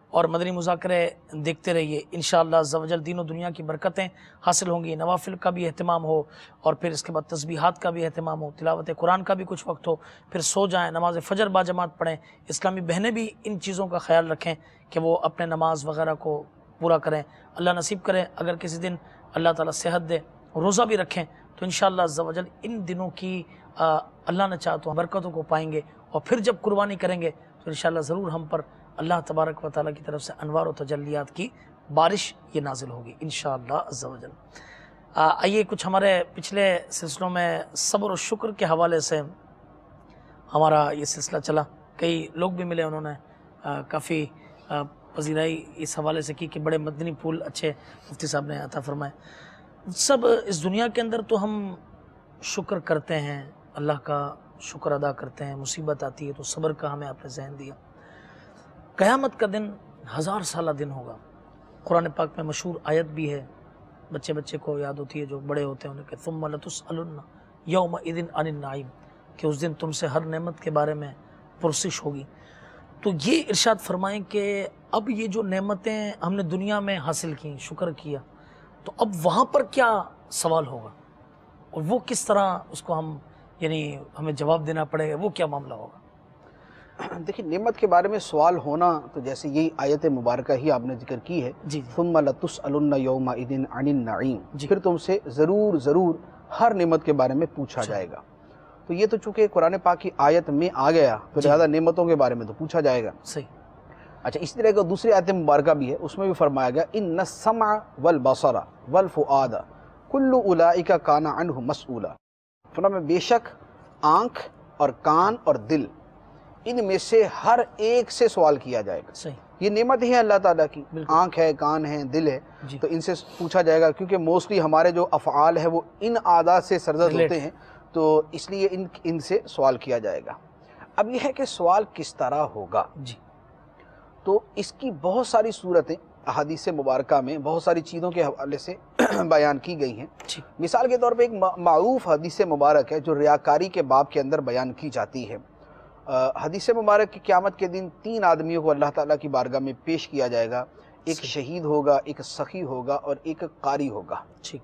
اور مدنی مذاکرے دیکھتے رہیے، انشاءاللہ عز و جل دین و دنیا کی برکتیں حاصل ہوں گی، نوافل کا بھی اہتمام ہو، اور پھر اس کے بعد تسبیحات کا بھی اہتمام ہو، تلاوت قرآن کا بھی کچھ وقت ہو، پھر سو جائیں، نماز فجر با جماعت پڑھیں۔ اسلامی بہنیں بھی ان چیزوں کا خیال رکھیں کہ وہ اپنے نماز وغیرہ کو پورا کریں۔ اللہ نصیب کرے اگر کسی دن اللہ تعالیٰ صحت دے، روزہ بھی رکھیں تو انشاءاللہ عز و جل ان دنوں کی اللہ نے چاہا تو برکتوں کو پائیں گے، اور پھر جب قربانی کریں گے تو انشاءاللہ ضرور ہم پر اللہ تبارک و تعالیٰ کی طرف سے انوار و تجلیات کی بارش یہ نازل ہوگی انشاءاللہ عز و جل۔ آئیے کچھ ہمارے پچھلے سلسلوں میں صبر و شکر کے حوالے سے ہمارا یہ سلسلہ چلا، کئی لوگ بھی ملے، انہوں نے کافی پذیرائی اس حوالے سے کی کہ بڑے مدنی پھول اچھے مفتی صاحب نے عطا فرمائے۔ سب اس دنیا کے اندر تو ہم شکر کرتے ہیں، اللہ کا شکر ادا کرتے ہیں، مصیبت آتی ہے تو صبر کا ہمیں آپ نے ذہن دیا۔ قیامت کا دن ہزار سالہ دن ہوگا، قرآن پاک میں مشہور آیت بھی ہے، بچے بچے کو یاد ہوتی ہے جو بڑے ہوتے ہیں انہیں کہ ثم لتسألن یومئذ عن النعیم، کہ اس دن تم سے ہر نعمت کے بارے میں پرسش ہوگی۔ تو یہ ارشاد فرمائیں کہ اب یہ جو نعمتیں ہم نے دنیا میں حاصل کی، شکر کیا، تو اب وہاں پر کیا سوال ہوگا اور وہ کس طرح اس کو ہم یعنی ہمیں جواب دینا پڑے گا، وہ کیا معاملہ ہوگا؟ دیکھیں نعمت کے بارے میں سوال ہونا تو جیسے یہی آیت مبارکہ ہی آپ نے ذکر کی ہے، جی ثم لتسألن یومئذ عن النعیم، جی پھر تم سے ضرور ضرور ہر نعمت کے بارے میں پوچھا جائے گا۔ تو یہ تو چونکہ قرآن پاک کی آیت میں آ گیا تو لہٰذا نعمتوں کے بارے میں تو پوچھا جائے گا۔ صحیح۔ اچھا اس طرح کا دوسری آیت مبارکہ بھی ہے، اس میں بھی فرمایا گیا ان السمع والبصر والفؤاد کل اولئک کان عنہ مسئولا، فرمایا بے شک آنکھ اور کان اور دل ان میں سے ہر ایک سے سوال کیا جائے گا۔ صحیح، یہ نعمت ہی ہے اللہ تعالیٰ کی، آنکھ ہے، کان ہے، دل ہے، جی تو ان سے پوچھا جائے گا، کیونکہ موسٹلی ہمارے جو افعال ہیں وہ ان اعضاء سے سرزد Relate. ہوتے ہیں، تو اس لیے ان ان سے سوال کیا جائے گا۔ اب یہ ہے کہ سوال کس طرح ہوگا، جی تو اس کی بہت ساری صورتیں احادیث مبارکہ میں بہت ساری چیزوں کے حوالے سے بیان کی گئی ہیں۔ ٹھیک، مثال کے طور پہ ایک معروف حدیث مبارک ہے جو ریاکاری کے باب کے اندر بیان کی جاتی ہے۔ حدیث مبارک کی قیامت کے دن تین آدمیوں کو اللہ تعالیٰ کی بارگاہ میں پیش کیا جائے گا، ایک شہید ہوگا، ایک سخی ہوگا اور ایک قاری ہوگا۔ ٹھیک،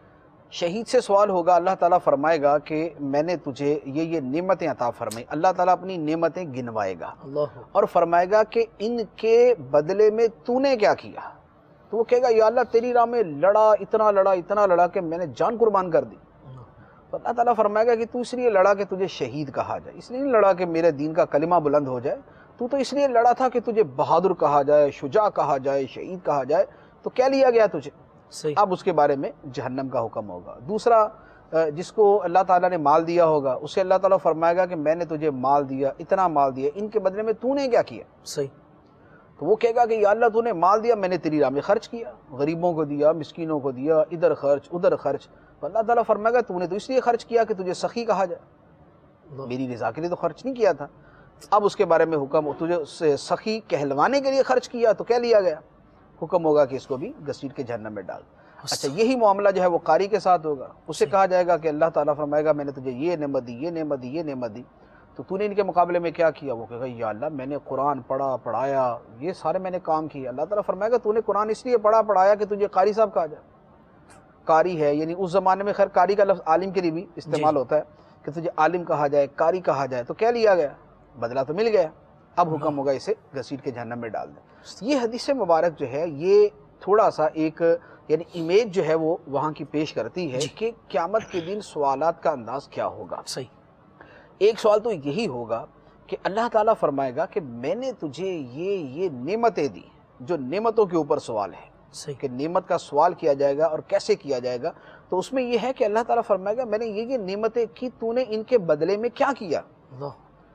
شہید سے سوال ہوگا، اللہ تعالیٰ فرمائے گا کہ میں نے تجھے یہ یہ نعمتیں عطا فرمائی، اللہ تعالیٰ اپنی نعمتیں گنوائے گا اللہ، اور فرمائے گا کہ ان کے بدلے میں تو نے کیا کیا، تو وہ کہے گا یا اللہ تیری راہ میں لڑا، اتنا لڑا اتنا لڑا کہ میں نے جان قربان کر دی۔ تو اللہ تعالیٰ فرمائے گا کہ تو اس لیے لڑا کہ تجھے شہید کہا جائے، اس لیے نہیں لڑا کہ میرے دین کا کلمہ بلند ہو جائے، تو تو اس لیے لڑا تھا کہ تجھے بہادر کہا جائے، شجاع کہا جائے، شہید کہا جائے، تو کیا لیا گیا تجھے؟ صحیح، اب اس کے بارے میں جہنم کا حکم ہوگا۔ دوسرا جس کو اللہ تعالیٰ نے مال دیا ہوگا اسے اللہ تعالیٰ فرمائے گا کہ میں نے تجھے مال دیا، اتنا مال دیا، ان کے بدلے میں تو نے کیا کیا؟ صحیح، تو وہ کہے گا کہ یا اللہ تو نے مال دیا، میں نے تیری راہ میں خرچ کیا، غریبوں کو دیا، مسکینوں کو دیا، ادھر خرچ ادھر خرچ، تو اللہ تعالیٰ فرمائے گا تو نے تو اس لیے خرچ کیا کہ تجھے سخی کہا جائے، میری رضا کے لیے تو خرچ نہیں کیا تھا۔ اب اس کے بارے میں حکم، تجھے سخی کہلوانے کے لیے خرچ کیا تو کیا لیا گیا؟ حکم ہوگا کہ اس کو بھی گھسیٹ کے جہنم میں ڈال۔ اچھا یہی معاملہ جو ہے وہ قاری کے ساتھ ہوگا، اسے کہا جائے گا کہ اللہ تعالیٰ فرمائے گا میں نے تجھے یہ نعمت دی، یہ نعمت دی، یہ نعمت دی، تو تو نے ان کے مقابلے میں کیا کیا؟ وہ کہے گا یا اللہ میں نے قرآن پڑھا پڑھایا، یہ سارے میں نے کام کیے۔ اللہ تعالیٰ فرمائے گا تو نے قرآن اس لیے پڑھا پڑھایا کہ تجھے قاری صاحب کہا جائے۔ قاری ہے یعنی اس زمانے میں خیر قاری کا لفظ عالم کے لیے بھی استعمال ہوتا ہے کہ تجھے عالم کہا جائے، قاری کہا جائے، تو کیا لیا گیا؟ بدلہ تو مل گیا، اب حکم ہوگا اسے گھسیٹ کے جہنم میں ڈال دیں۔ یہ حدیث مبارک جو ہے یہ تھوڑا سا ایک یعنی امیج جو ہے وہ وہاں کی پیش کرتی ہے کہ قیامت کے دن سوالات کا انداز کیا ہوگا۔ صحیح، ایک سوال تو یہی ہوگا کہ اللہ تعالیٰ فرمائے گا کہ میں نے تجھے یہ یہ نعمتیں دی، جو نعمتوں کے اوپر سوال ہے، صحیح، کہ نعمت کا سوال کیا جائے گا اور کیسے کیا جائے گا، تو اس میں یہ ہے کہ اللہ تعالیٰ فرمائے گا میں نے یہ یہ نعمتیں کی، تو نے ان کے بدلے میں کیا کیا۔ اللہ،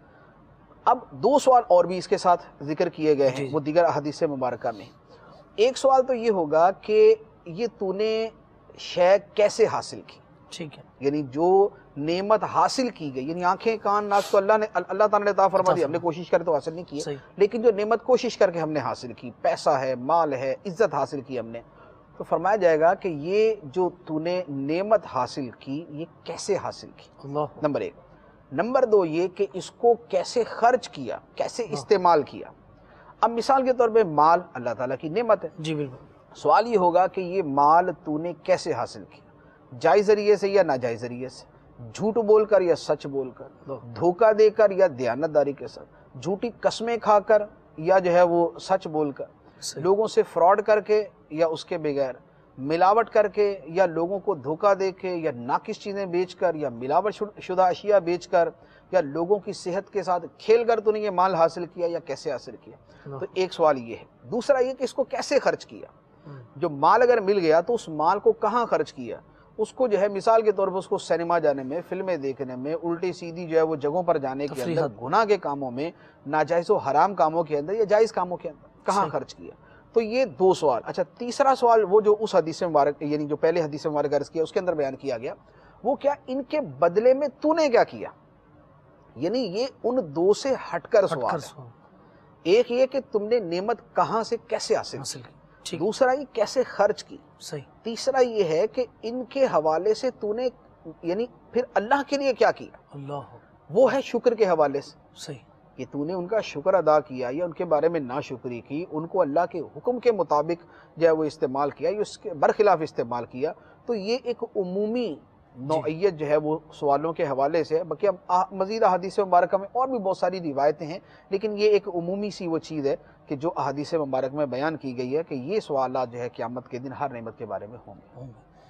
اب دو سوال اور بھی اس کے ساتھ ذکر کیے گئے ہیں وہ دیگر احادیث مبارکہ میں۔ ایک سوال تو یہ ہوگا کہ یہ تو نے شے کیسے حاصل کی، ٹھیک ہے، یعنی جو نعمت حاصل کی گئی، یعنی آنکھیں کان ناک تو اللہ نے اللہ تعالیٰ نے عطا فرما دی، ہم نے کوشش کرے تو حاصل نہیں کی، لیکن جو نعمت کوشش کر کے ہم نے حاصل کی، پیسہ ہے، مال ہے، عزت حاصل کی ہم نے، تو فرمایا جائے گا کہ یہ جو تو نے نعمت حاصل کی یہ کیسے حاصل کی، اللہ، نمبر ایک۔ نمبر دو یہ کہ اس کو کیسے خرچ کیا، کیسے استعمال کیا۔ اب مثال کے طور پہ مال اللہ تعالیٰ کی نعمت ہے. جی بالکل. سوال یہ ہوگا کہ یہ مال تو نے کیسے حاصل کیا؟ جائز ذریعے سے یا ناجائز ذریعے سے؟ جھوٹ بول کر یا سچ بول کر؟ دھوکہ دے کر یا دیانتداری کے ساتھ؟ جھوٹی قسمیں کھا کر یا جو ہے وہ سچ بول کر؟ لوگوں سے فراڈ کر کے یا اس کے بغیر؟ ملاوٹ کر کے یا لوگوں کو دھوکہ دے کے یا ناقص چیزیں بیچ کر یا ملاوٹ شدہ اشیاء بیچ کر یا لوگوں کی صحت کے ساتھ کھیل کر تو نے یہ مال حاصل کیا یا کیسے حاصل کیا؟ تو ایک سوال یہ ہے. دوسرا یہ کہ اس کو کیسے خرچ کیا؟ جو مال اگر مل گیا تو اس مال کو کہاں خرچ کیا؟ اس کو جو ہے مثال کے طور پر اس کو سینما جانے میں، فلمیں دیکھنے میں، الٹی سیدھی جو ہے وہ جگہوں پر جانے کے اندر، گناہ کے کاموں میں، ناجائز و حرام کاموں کے اندر یا جائز کاموں کے اندر کہاں خرچ کیا؟ تو یہ دو سوال. اچھا تیسرا سوال وہ جو اس حدیث مبارک یعنی جو پہلے حدیث مبارک عرض کیا اس کے اندر بیان کیا گیا، وہ کیا ان کے بدلے میں تو نے کیا کیا؟ یعنی یہ ان دو سے ہٹ کر سوال ہے. ایک یہ کہ تم نے نعمت کہاں سے کیسے حاصل کی، دوسرا یہ کیسے خرچ کی، تیسرا یہ ہے کہ ان کے حوالے سے تو نے یعنی پھر اللہ کے لیے کیا کیا. اللہ وہ ہے شکر کے حوالے سے صحیح کہ تو نے ان کا شکر ادا کیا یا ان کے بارے میں ناشکری کی، ان کو اللہ کے حکم کے مطابق جو ہے وہ استعمال کیا یا اس کے برخلاف استعمال کیا. تو یہ ایک عمومی نوعیت جو ہے وہ سوالوں کے حوالے سے. باقی اب مزید احادیث مبارکہ میں اور بھی بہت ساری روایتیں ہیں، لیکن یہ ایک عمومی سی وہ چیز ہے کہ جو احادیث مبارک میں بیان کی گئی ہے کہ یہ سوالات جو ہے قیامت کے دن ہر نعمت کے بارے میں ہوں گے.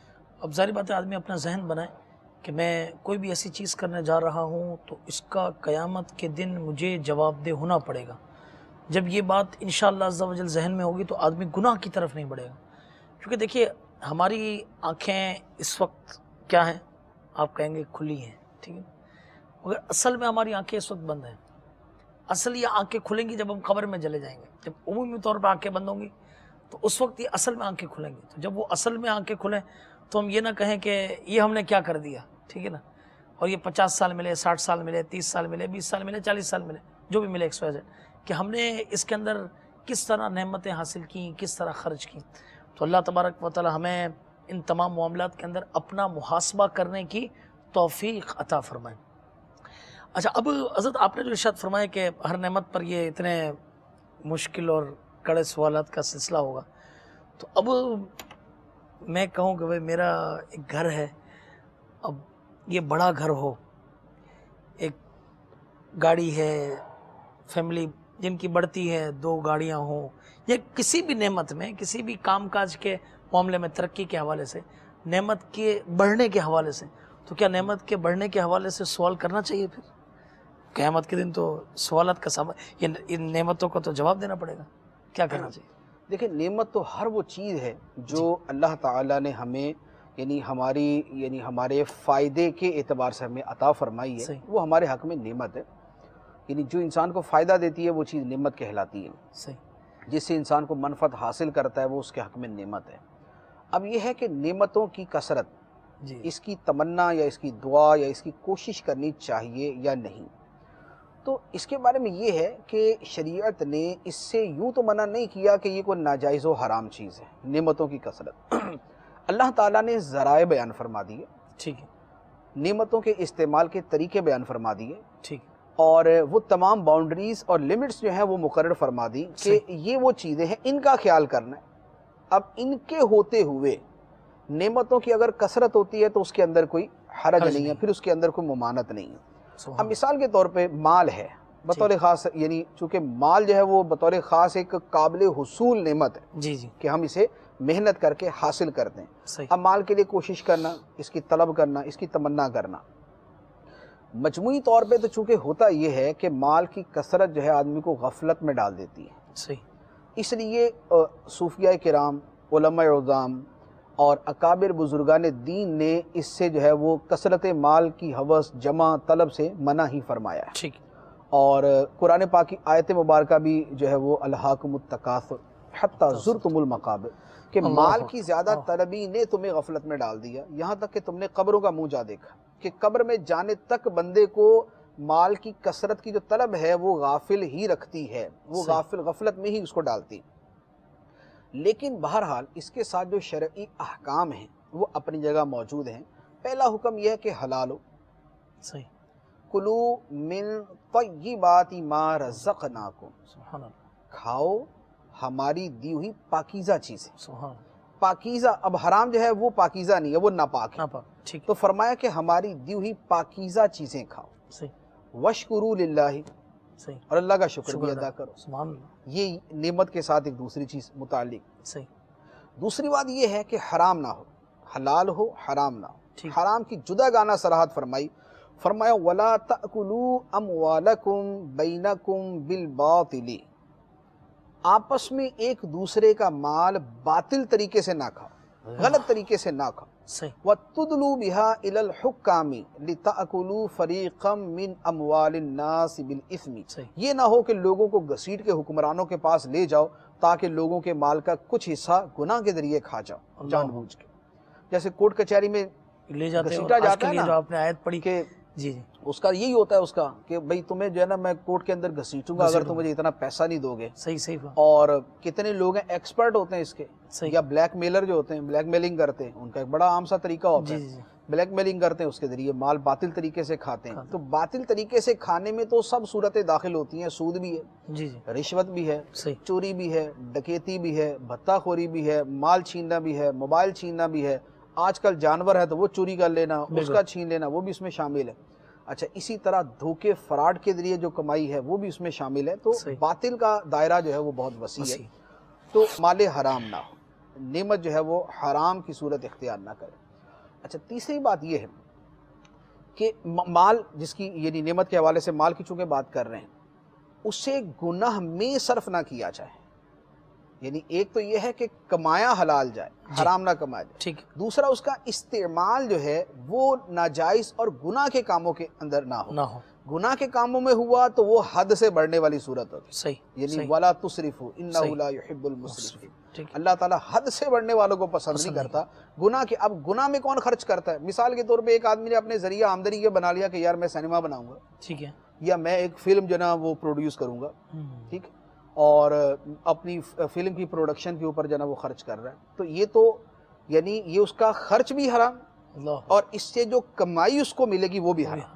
اب ظاہر بات ہے آدمی اپنا ذہن بنائے کہ میں کوئی بھی ایسی چیز کرنے جا رہا ہوں تو اس کا قیامت کے دن مجھے جواب دہ ہونا پڑے گا. جب یہ بات انشاءاللہ عز و جل ذہن میں ہوگی تو آدمی گناہ کی طرف نہیں بڑھے گا. کیونکہ دیکھیے ہماری آنکھیں اس وقت کیا ہیں، آپ کہیں گے کھلی ہیں، ٹھیک ہے، مگر اصل میں ہماری آنکھیں اس وقت بند ہیں. اصل یہ آنکھیں کھلیں گی جب ہم قبر میں چلے جائیں گے. جب عمومی طور پہ آنکھیں بند ہوں گی تو اس وقت یہ اصل میں آنکھیں کھلیں گی. تو جب وہ اصل میں آنکھیں کھلیں تو ہم یہ نہ کہیں کہ یہ ہم نے کیا کر دیا، ٹھیک ہے نا، اور یہ پچاس سال ملے، ساٹھ سال ملے، تیس سال ملے، بیس سال ملے، چالیس سال ملے، جو بھی ملے ایکس وائی زیڈ، کہ ہم نے اس کے اندر کس طرح نعمتیں حاصل کیں، کس طرح خرچ کیں. تو اللہ تبارک و تعالی ہمیں ان تمام معاملات کے اندر اپنا محاسبہ کرنے کی توفیق عطا فرمائے. اچھا اب حضرت آپ نے جو ارشاد فرمایا کہ ہر نعمت پر یہ اتنے مشکل اور کڑے سوالات کا سلسلہ ہوگا، تو اب میں کہوں کہ بھائی میرا ایک گھر ہے، اب یہ بڑا گھر ہو، ایک گاڑی ہے، فیملی جن کی بڑھتی ہے، دو گاڑیاں ہوں، یا کسی بھی نعمت میں، کسی بھی کام کاج کے معاملے میں، ترقی کے حوالے سے، نعمت کے بڑھنے کے حوالے سے، تو کیا نعمت کے بڑھنے کے حوالے سے سوال کرنا چاہیے؟ پھر قیامت کے دن تو سوالات کا سامان، ان نعمتوں کا تو جواب دینا پڑے گا، کیا کرنا چاہیے؟ دیکھیں نعمت تو ہر وہ چیز ہے جو اللہ تعالیٰ نے ہمیں یعنی ہماری یعنی ہمارے فائدے کے اعتبار سے ہمیں عطا فرمائی ہے، وہ ہمارے حق میں نعمت ہے. یعنی جو انسان کو فائدہ دیتی ہے وہ چیز نعمت کہلاتی ہے. صحیح. جس سے انسان کو منفعت حاصل کرتا ہے وہ اس کے حق میں نعمت ہے. اب یہ ہے کہ نعمتوں کی کثرت، جی اس کی تمنا یا اس کی دعا یا اس کی کوشش کرنی چاہیے یا نہیں. تو اس کے بارے میں یہ ہے کہ شریعت نے اس سے یوں تو منع نہیں کیا کہ یہ کوئی ناجائز و حرام چیز ہے نعمتوں کی کثرت. اللہ تعالیٰ نے ذرائع بیان فرما دیے، ٹھیک ہے، نعمتوں کے استعمال کے طریقے بیان فرما دیے، ٹھیک، اور وہ تمام باؤنڈریز اور لمٹس جو ہیں وہ مقرر فرما دی کہ یہ وہ چیزیں ہیں ان کا خیال کرنا ہے. اب ان کے ہوتے ہوئے نعمتوں کی اگر کثرت ہوتی ہے تو اس کے اندر کوئی حرج نہیں ہے، پھر اس کے اندر کوئی ممانت نہیں ہے. اب مثال کے طور پہ مال ہے بطور خاص، یعنی چونکہ مال جو ہے وہ بطور خاص ایک قابل حصول نعمت ہے، جی جی کہ ہم اسے محنت کر کے حاصل کرتے ہیں. اب مال کے لیے کوشش کرنا، اس کی طلب کرنا، اس کی تمنا کرنا، مجموعی طور پہ تو چونکہ ہوتا یہ ہے کہ مال کی کثرت جو ہے آدمی کو غفلت میں ڈال دیتی ہے. صحیح. اس لیے صوفیاء کرام، علماء عظام اور اکابر بزرگان دین نے اس سے جو ہے وہ کثرت مال کی ہوس جمع طلب سے منع ہی فرمایا ہے. ٹھیک. اور قرآن پاک کی آیت مبارکہ بھی جو ہے وہ الہاکم التکاثر حتی زرتم المقابر، کہ مال کی زیادہ طلبی نے تمہیں غفلت میں ڈال دیا یہاں تک کہ تم نے قبروں کا منہ جا دیکھا، کہ قبر میں جانے تک بندے کو مال کی کثرت کی جو طلب ہے وہ غافل ہی رکھتی ہے، وہ غافل غفلت میں ہی اس کو ڈالتی. لیکن بہرحال اس کے ساتھ جو شرعی احکام ہیں وہ اپنی جگہ موجود ہیں. پہلا حکم یہ ہے کہ حلال ہو. صحیح. کلو من طیبات ما رزقناکم، سبحان اللہ، کھاؤ ہماری دی ہوئی پاکیزہ چیزیں. سبحان پاکیزہ، اب حرام جو ہے وہ پاکیزہ نہیں ہے، وہ ناپاک ہے. ناپاک، ٹھیک. تو فرمایا کہ ہماری دی ہوئی پاکیزہ چیزیں کھاؤ. صحیح. وشکرو للہ، صحیح. اور اللہ کا شکر بھی شکر ادا کرو. سبحان اللہ. یہ نعمت کے ساتھ ایک دوسری چیز متعلق. صحیح. دوسری بات یہ ہے کہ حرام نہ ہو، حلال ہو، حرام نہ ہو. ٹھیک. حرام کی جدا گانا صراحت فرمائی. فرمایا وَلَا تَأْكُلُوا أَمْوَالَكُمْ بَيْنَكُمْ بِالْبَاطِلِ، آپس میں ایک دوسرے کا مال باطل طریقے سے نہ کھاؤ، غلط طریقے سے نہ کھاؤ. صحیح. وَتُدْلُوا بِهَا إِلَى الْحُكَّامِ لِتَأْكُلُوا فَرِيقًا مِّنْ أَمْوَالِ النَّاسِ بِالْإِثْمِ. صحیح. یہ نہ ہو کہ لوگوں کو گھسیٹ کے حکمرانوں کے پاس لے جاؤ تاکہ لوگوں کے مال کا کچھ حصہ گناہ کے ذریعے کھا جاؤ جان بوجھ کے. جیسے کورٹ کچہری میں لے جاتے ہیں، گھسیٹا آج جاتا کے ہے لیے نا جو آپ نے آیت پڑھی کہ جی جی اس کا یہی ہوتا ہے اس کا کہ بھئی تمہیں جو ہے نا میں کورٹ کے اندر گھسیٹوں گا اگر تم مجھے اتنا پیسہ نہیں دو گے. صحیح صحیح. اور کتنے لوگ ہیں ایکسپرٹ ہوتے ہیں اس کے، صحیح. یا بلیک میلر جو ہوتے ہیں، بلیک میلنگ کرتے ہیں، ان کا ایک بڑا عام سا طریقہ ہوتا جی ہے، جی بلیک میلنگ کرتے ہیں، اس کے ذریعے مال باطل طریقے سے کھاتے ہیں. کھاتے تو باطل طریقے سے کھانے میں تو سب صورتیں داخل ہوتی ہیں، سود بھی ہے، جی جی. رشوت بھی ہے، صحیح. چوری بھی ہے، ڈکیتی بھی ہے، بھتہ خوری بھی ہے، مال چھیننا بھی ہے، موبائل چھیننا بھی ہے. آج کل جانور ہے تو وہ چوری کر لینا، اس بالکل. کا چھین لینا، وہ بھی اس میں شامل ہے. اچھا، اسی طرح دھوکے فراڈ کے ذریعے جو کمائی ہے وہ بھی اس میں شامل ہے. تو صحیح. باطل کا دائرہ جو ہے وہ بہت وسیع ہے. وسیع. تو مال حرام نہ ہو، نعمت جو ہے وہ حرام کی صورت اختیار نہ کرے. اچھا، تیسری بات یہ ہے کہ مال جس کی یعنی نعمت کے حوالے سے مال کی چونکہ بات کر رہے ہیں، اسے گناہ میں صرف نہ کیا جائے. یعنی ایک تو یہ ہے کہ کمایا حلال جائے، حرام نہ کمایا جائے. ٹھیک. دوسرا اس کا استعمال جو ہے وہ ناجائز اور گناہ کے کاموں کے اندر نہ ہو. نہ ہو. گناہ کے کاموں میں ہوا تو وہ حد سے بڑھنے والی صورت ہوتی. صحیح. یعنی صحیح. وَلَا تُسْرِفُوا صحیح. إِنَّهُ لَا يُحِبُّ الْمُسْرِفِينَ. ٹھیک. اللہ تعالیٰ حد سے بڑھنے والوں کو پسند نہیں پسند نہیں کرتا. گناہ کے اب گناہ میں کون خرچ کرتا ہے؟ مثال کے طور پہ ایک آدمی نے اپنے ذریعہ آمدنی کے بنا لیا کہ یار میں سینما بناؤں گا، ٹھیک ہے. یا میں ایک فلم جو نا وہ پروڈیوس کروں گا، ہم. ٹھیک، اور اپنی فلم کی پروڈکشن کے اوپر جو نا وہ خرچ کر رہا ہے. تو یہ تو یعنی یہ اس کا خرچ بھی حرام، اللہ. اور اس سے جو کمائی اس کو ملے گی وہ بھی حرام.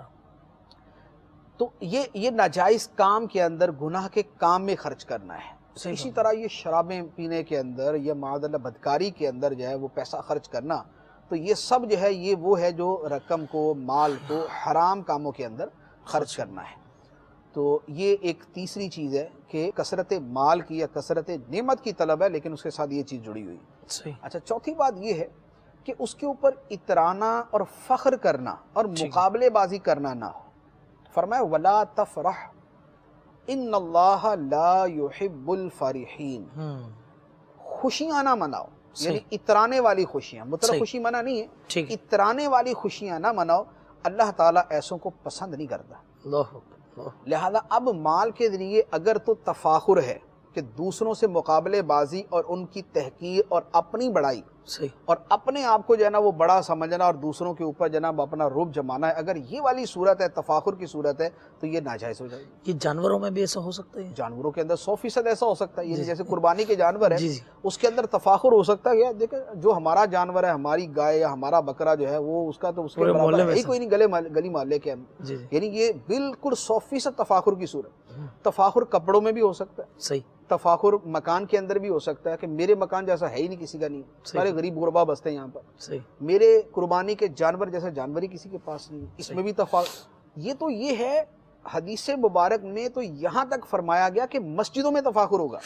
تو یہ یہ ناجائز کام کے اندر گناہ کے کام میں خرچ کرنا ہے. اسی طرح یہ شرابیں پینے کے اندر یا معاذ اللہ بدکاری کے اندر جو ہے وہ پیسہ خرچ کرنا، تو یہ سب جو ہے یہ وہ ہے جو رقم کو، مال کو حرام کاموں کے اندر خرچ کرنا ہے. تو یہ ایک تیسری چیز ہے کہ کثرت مال کی یا کثرت نعمت کی طلب ہے، لیکن اس کے ساتھ یہ چیز جڑی ہوئی. اچھا، چوتھی بات یہ ہے کہ اس کے اوپر اترانا اور فخر کرنا اور مقابلے بازی کرنا نہ ہو. فرمایا وَلَا تَفْرَحْ إِنَّ اللَّهَ لَا يُحِبُّ الْفَرِحِينَ. خوشیاں نہ مناؤ، یعنی اترانے والی خوشیاں، مطلب خوشی منع نہیں ہے، اترانے والی خوشیاں نہ مناؤ. اللہ تعالیٰ ایسوں کو پسند نہیں کرتا. لہذا اب مال کے ذریعے اگر تو تفاخر ہے کہ دوسروں سے مقابلے بازی اور ان کی تحقیر اور اپنی بڑائی اور اپنے آپ کو جو ہے نا وہ بڑا سمجھنا اور دوسروں کے اوپر جناب اپنا رعب جمانا ہے، اگر یہ والی صورت ہے، تفاخر کی صورت ہے، تو یہ ناجائز ہو جائے گی. یہ جانوروں میں بھی ایسا ہو سکتا ہے؟ جانوروں کے اندر سو فیصد ایسا ہو سکتا ہے. یعنی جیسے قربانی کے جانور ہے اس کے اندر تفاخر ہو سکتا ہے. دیکھیں جو ہمارا جانور ہے، ہماری گائے یا ہمارا بکرا جو ہے وہ اس کا تو اس کے برابر ہے ہی کوئی نہیں گلے گلی محلے کے اندر. یعنی یہ بالکل سو فیصد تفاخر کی صورت. تفاخر کپڑوں میں بھی ہو سکتا ہے، صحیح. تفاخر مکان کے اندر بھی ہو سکتا ہے کہ میرے مکان جیسا ہے ہی نہیں کسی کا، نہیں، سارے غریب غربا بستے ہیں یہاں پر. صحیح. میرے قربانی کے جانور جیسا جانور ہی کسی کے پاس نہیں، اس میں بھی تفاخر. یہ تو یہ ہے حدیث مبارک میں تو یہاں تک فرمایا گیا کہ مسجدوں میں تفاخر ہوگا،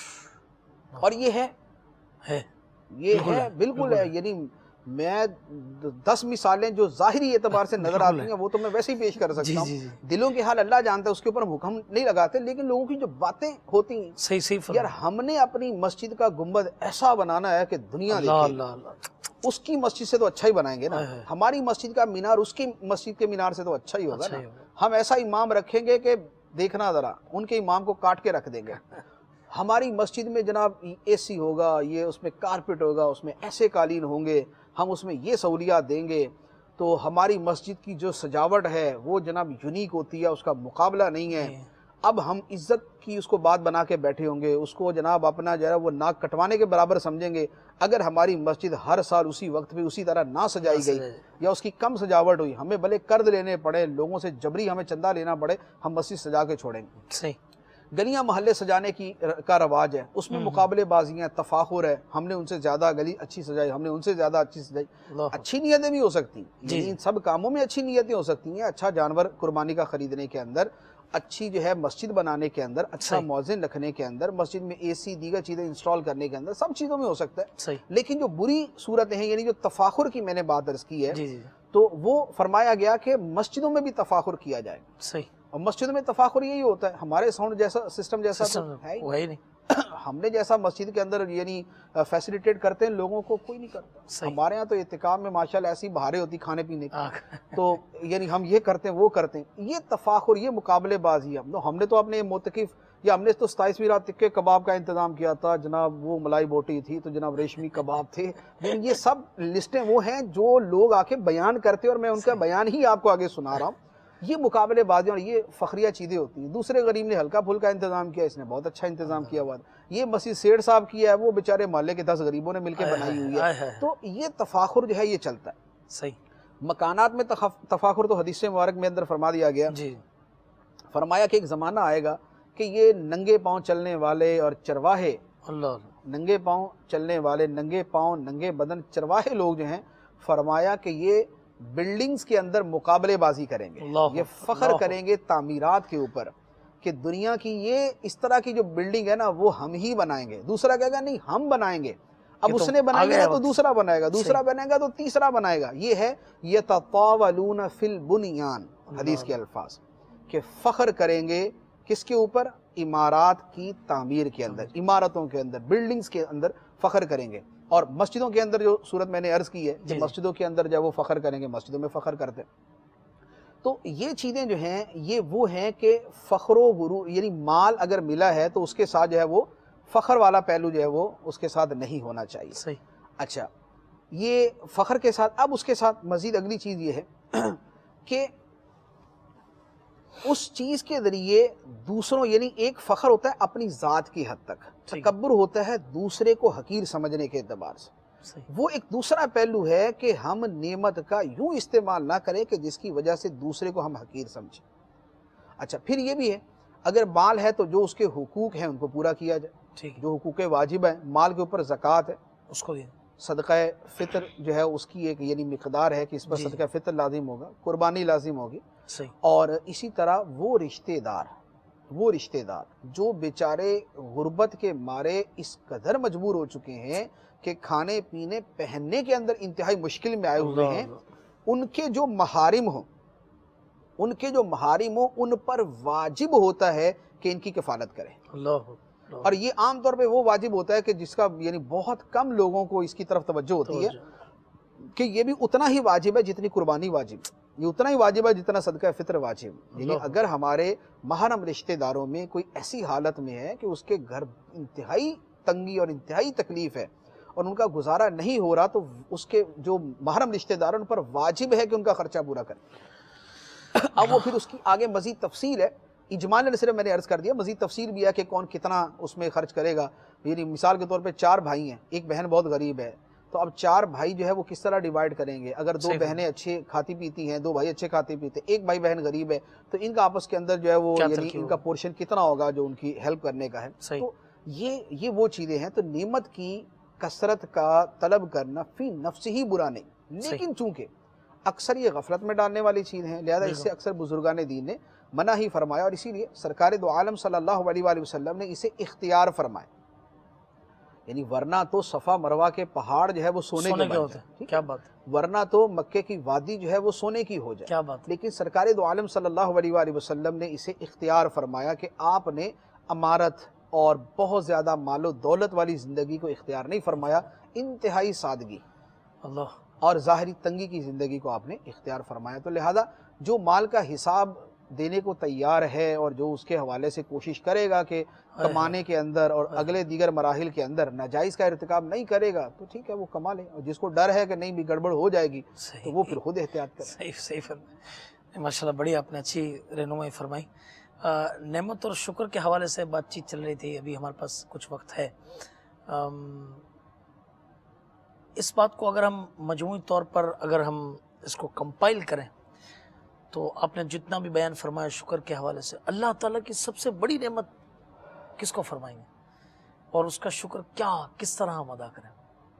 اور یہ ہے ہے یہ ہے بالکل ہے. یعنی میں دس مثالیں جو ظاہری اعتبار سے نظر آتی ہیں وہ تو میں ویسے ہی پیش کر سکتا ہوں. دلوں کے حال اللہ جانتا ہے، اس کے اوپر ہم حکم نہیں لگاتے، لیکن لوگوں کی جو باتیں ہوتی ہیں، صحیح صحیح. یار ہم نے اپنی مسجد کا گنبد ایسا بنانا ہے کہ دنیا دیکھے، اس کی مسجد سے تو اچھا ہی بنائیں گے نا. ہماری مسجد کا مینار اس کی مسجد کے مینار سے تو اچھا ہی ہوگا نا. ہم ایسا امام رکھیں گے کہ دیکھنا ذرا ان کے امام کو کاٹ کے رکھ دیں گے. ہماری مسجد میں جناب اے سی ہوگا، یہ اس میں کارپٹ ہوگا، اس میں ایسے قالین ہوں گے، ہم اس میں یہ سہولیات دیں گے، تو ہماری مسجد کی جو سجاوٹ ہے وہ جناب یونیک ہوتی ہے، اس کا مقابلہ نہیں ہے. اب ہم عزت کی اس کو بات بنا کے بیٹھے ہوں گے، اس کو جناب اپنا جو ہے وہ ناک کٹوانے کے برابر سمجھیں گے. اگر ہماری مسجد ہر سال اسی وقت پہ اسی طرح نہ سجائی گئی یا اس کی کم سجاوٹ ہوئی، ہمیں بھلے قرض لینے پڑے، لوگوں سے جبری ہمیں چندہ لینا پڑے، ہم مسجد سجا کے چھوڑیں گے. صحیح. گلیاں محلے سجانے کی کا رواج ہے، اس میں مقابلے بازیاں، تفاخر ہے، ہم نے ان سے زیادہ گلی اچھی سجائی، ہم نے ان سے زیادہ اچھی سجائی. اچھی نیتیں بھی ہو سکتی ہیں، یعنی ان سب کاموں میں اچھی نیتیں ہو سکتی ہیں. اچھا جانور قربانی کا خریدنے کے اندر، اچھی جو ہے مسجد بنانے کے اندر، اچھا مؤذن رکھنے کے اندر، مسجد میں اے سی دیگر چیزیں انسٹال کرنے کے اندر، سب چیزوں میں ہو سکتا ہے. لیکن جو بری صورتیں ہیں، یعنی جو تفاخر کی میں نے بات عرض کی ہے، تو وہ فرمایا گیا کہ مسجدوں میں بھی تفاخر کیا جائے. صحیح. اور مسجدوں میں تفاخر یہی ہوتا ہے، ہمارے ساؤنڈ جیسا سسٹم جیسا تو ہے ہی نہیں. ہم نے جیسا مسجد کے اندر یعنی فیسیلیٹیٹ کرتے ہیں لوگوں کو، کوئی نہیں کرتا. ہمارے ہاں تو اعتکاف میں ماشاءاللہ ایسی بہاریں ہوتی کھانے پینے کی، تو یعنی ہم یہ کرتے ہیں وہ کرتے ہیں. یہ تفاخر، یہ مقابلے بازی ہے. ہم نے تو اپنے معتکف یا ہم نے تو ستائیسویں رات تکے کباب کا انتظام کیا تھا جناب، وہ ملائی بوٹی تھی تو جناب ریشمی کباب تھے. یعنی یہ سب لسٹیں وہ ہیں جو لوگ آ کے بیان کرتے ہیں، اور میں ان کا بیان ہی آپ کو آگے سنا رہا ہوں. یہ مقابلے بازی اور یہ فخریہ چیزیں ہوتی ہیں. دوسرے غریب نے ہلکا پھلکا انتظام کیا، اس نے بہت اچھا انتظام کیا ہوا. یہ مسجد سیڑھ صاحب کیا ہے، وہ بیچارے محلے کے دس غریبوں نے مل کے بنائی ہوئی ہے. تو یہ تفاخر جو ہے یہ چلتا ہے. صحیح. مکانات میں تفاخر تو حدیث مبارک میں اندر فرما دیا گیا. جی. فرمایا کہ ایک زمانہ آئے گا کہ یہ ننگے پاؤں چلنے والے اور چرواہے، اللہ ننگے پاؤں چلنے والے، ننگے پاؤں ننگے بدن چرواہے لوگ جو ہیں، فرمایا کہ یہ بلڈنگز کے اندر مقابلے بازی کریں گے، یہ فخر کریں گے تعمیرات کے اوپر کہ دنیا کی یہ اس طرح کی جو بلڈنگ ہے نا وہ ہم ہی بنائیں گے. دوسرا کہے گا نہیں ہم بنائیں گے. اب اس نے بنائیں گے تو دوسرا بنائے گا، دوسرا بنائے گا تو تیسرا بنائے گا. یہ ہے یتطاولون فی البنیان، حدیث کے الفاظ کہ فخر کریں گے کس کے اوپر؟ عمارات کی تعمیر کے اندر، عمارتوں کے اندر، بلڈنگز کے اندر فخر کریں گے. اور مسجدوں کے اندر جو صورت میں نے عرض کی ہے کہ مسجدوں کے اندر جب وہ فخر کریں گے، مسجدوں میں فخر کرتے. تو یہ چیزیں جو ہیں یہ وہ ہیں کہ فخر و غرور، یعنی مال اگر ملا ہے تو اس کے ساتھ جو ہے وہ فخر والا پہلو جو ہے وہ اس کے ساتھ نہیں ہونا چاہیے. صحیح. اچھا، یہ فخر کے ساتھ اب اس کے ساتھ مزید اگلی چیز یہ ہے کہ اس چیز کے ذریعے دوسروں، یعنی ایک فخر ہوتا ہے اپنی ذات کی حد تک، تکبر ہوتا ہے دوسرے کو حقیر سمجھنے کے اعتبار سے. وہ ایک دوسرا پہلو ہے کہ ہم نعمت کا یوں استعمال نہ کریں کہ جس کی وجہ سے دوسرے کو ہم حقیر سمجھیں. اچھا، پھر یہ بھی ہے اگر مال ہے تو جو اس کے حقوق ہیں ان کو پورا کیا جائے. جو حقوق واجب ہیں، مال کے اوپر زکوٰۃ ہے اس کو دیں. صدقہ فطر جو ہے اس کی ایک یعنی مقدار ہے کہ اس پر صدقہ فطر لازم ہوگا، قربانی لازم ہوگی. اور اسی طرح وہ رشتہ دار وہ رشتہ دار جو بیچارے غربت کے مارے اس قدر مجبور ہو چکے ہیں کہ کھانے پینے پہننے کے اندر انتہائی مشکل میں آئے ہوئے ہیں، ان کے جو محارم ہوں ان کے جو محارم ہوں ان پر واجب ہوتا ہے کہ ان کی کفالت کریں. اللہ. اور یہ عام طور پہ وہ واجب ہوتا ہے کہ جس کا یعنی بہت کم لوگوں کو اس کی طرف توجہ ہوتی ہے کہ یہ بھی اتنا ہی واجب ہے جتنی قربانی واجب، یہ اتنا ہی واجب ہے جتنا صدقہ فطر واجب. یعنی اگر ہمارے محرم رشتہ داروں میں کوئی ایسی حالت میں ہے کہ اس کے گھر انتہائی تنگی اور انتہائی تکلیف ہے اور ان کا گزارا نہیں ہو رہا، تو اس کے جو محرم رشتہ دار ان پر واجب ہے کہ ان کا خرچہ پورا کریں. اب وہ پھر اس کی آگے مزید تفصیل ہے، اجمالاً صرف میں نے عرض کر دیا، مزید تفصیل بھی ہے کہ کون کتنا اس میں خرچ کرے گا. یعنی مثال کے طور پہ چار بھائی ہیں، ایک بہن بہت غریب ہے، تو اب چار بھائی جو ہے وہ کس طرح ڈیوائیڈ کریں گے؟ اگر دو بہنیں اچھے کھاتی پیتی ہیں، دو بھائی اچھے کھاتے پیتے، ایک بھائی بہن غریب ہے، تو ان کا آپس کے اندر جو ہے وہ یعنی ان کا پورشن کتنا ہوگا جو ان کی ہیلپ کرنے کا ہے. تو یہ یہ وہ چیزیں ہیں. تو نعمت کی کثرت کا طلب کرنا فی نفس ہی برا نہیں، لیکن چونکہ اکثر یہ غفلت میں ڈالنے والی چیز ہیں، لہذا اس سے اکثر بزرگان دین نے منع ہی فرمایا، اور اسی لیے سرکار دو عالم صلی اللہ علیہ وآلہ وسلم نے اسے اختیار فرمایا. یعنی ورنہ تو صفا مروہ کے پہاڑ جو ہے وہ سونے کے ہوتے ہیں، کیا بات، ورنہ تو مکے کی وادی جو ہے وہ سونے کی ہو جائے، کیا بات. لیکن سرکار دو عالم صلی اللہ علیہ وآلہ وسلم نے اسے اختیار فرمایا کہ آپ نے امارت اور بہت زیادہ مال و دولت والی زندگی کو اختیار نہیں فرمایا، انتہائی سادگی اللہ اور ظاہری تنگی کی زندگی کو آپ نے اختیار فرمایا. تو لہذا جو مال کا حساب دینے کو تیار ہے اور جو اس کے حوالے سے کوشش کرے گا کہ کمانے کے اندر اور اگلے دیگر مراحل کے اندر ناجائز کا ارتکاب نہیں کرے گا، تو ٹھیک ہے وہ کما لے، اور جس کو ڈر ہے کہ نہیں بھی گڑبڑ ہو جائے گی تو وہ پھر خود احتیاط کرے. صحیح صحیح فرمایا ماشاء اللہ، بڑی آپ نے اچھی رہنمائی فرمائی. نعمت اور شکر کے حوالے سے بات چیت چل رہی تھی، ابھی ہمارے پاس کچھ وقت ہے. اس بات کو اگر ہم مجموعی طور پر اگر ہم اس کو کمپائل کریں تو آپ نے جتنا بھی بیان فرمایا شکر کے حوالے سے، اللہ تعالیٰ کی سب سے بڑی نعمت کس کو فرمائیں گے اور اس کا شکر کیا کس طرح ہم ادا کریں؟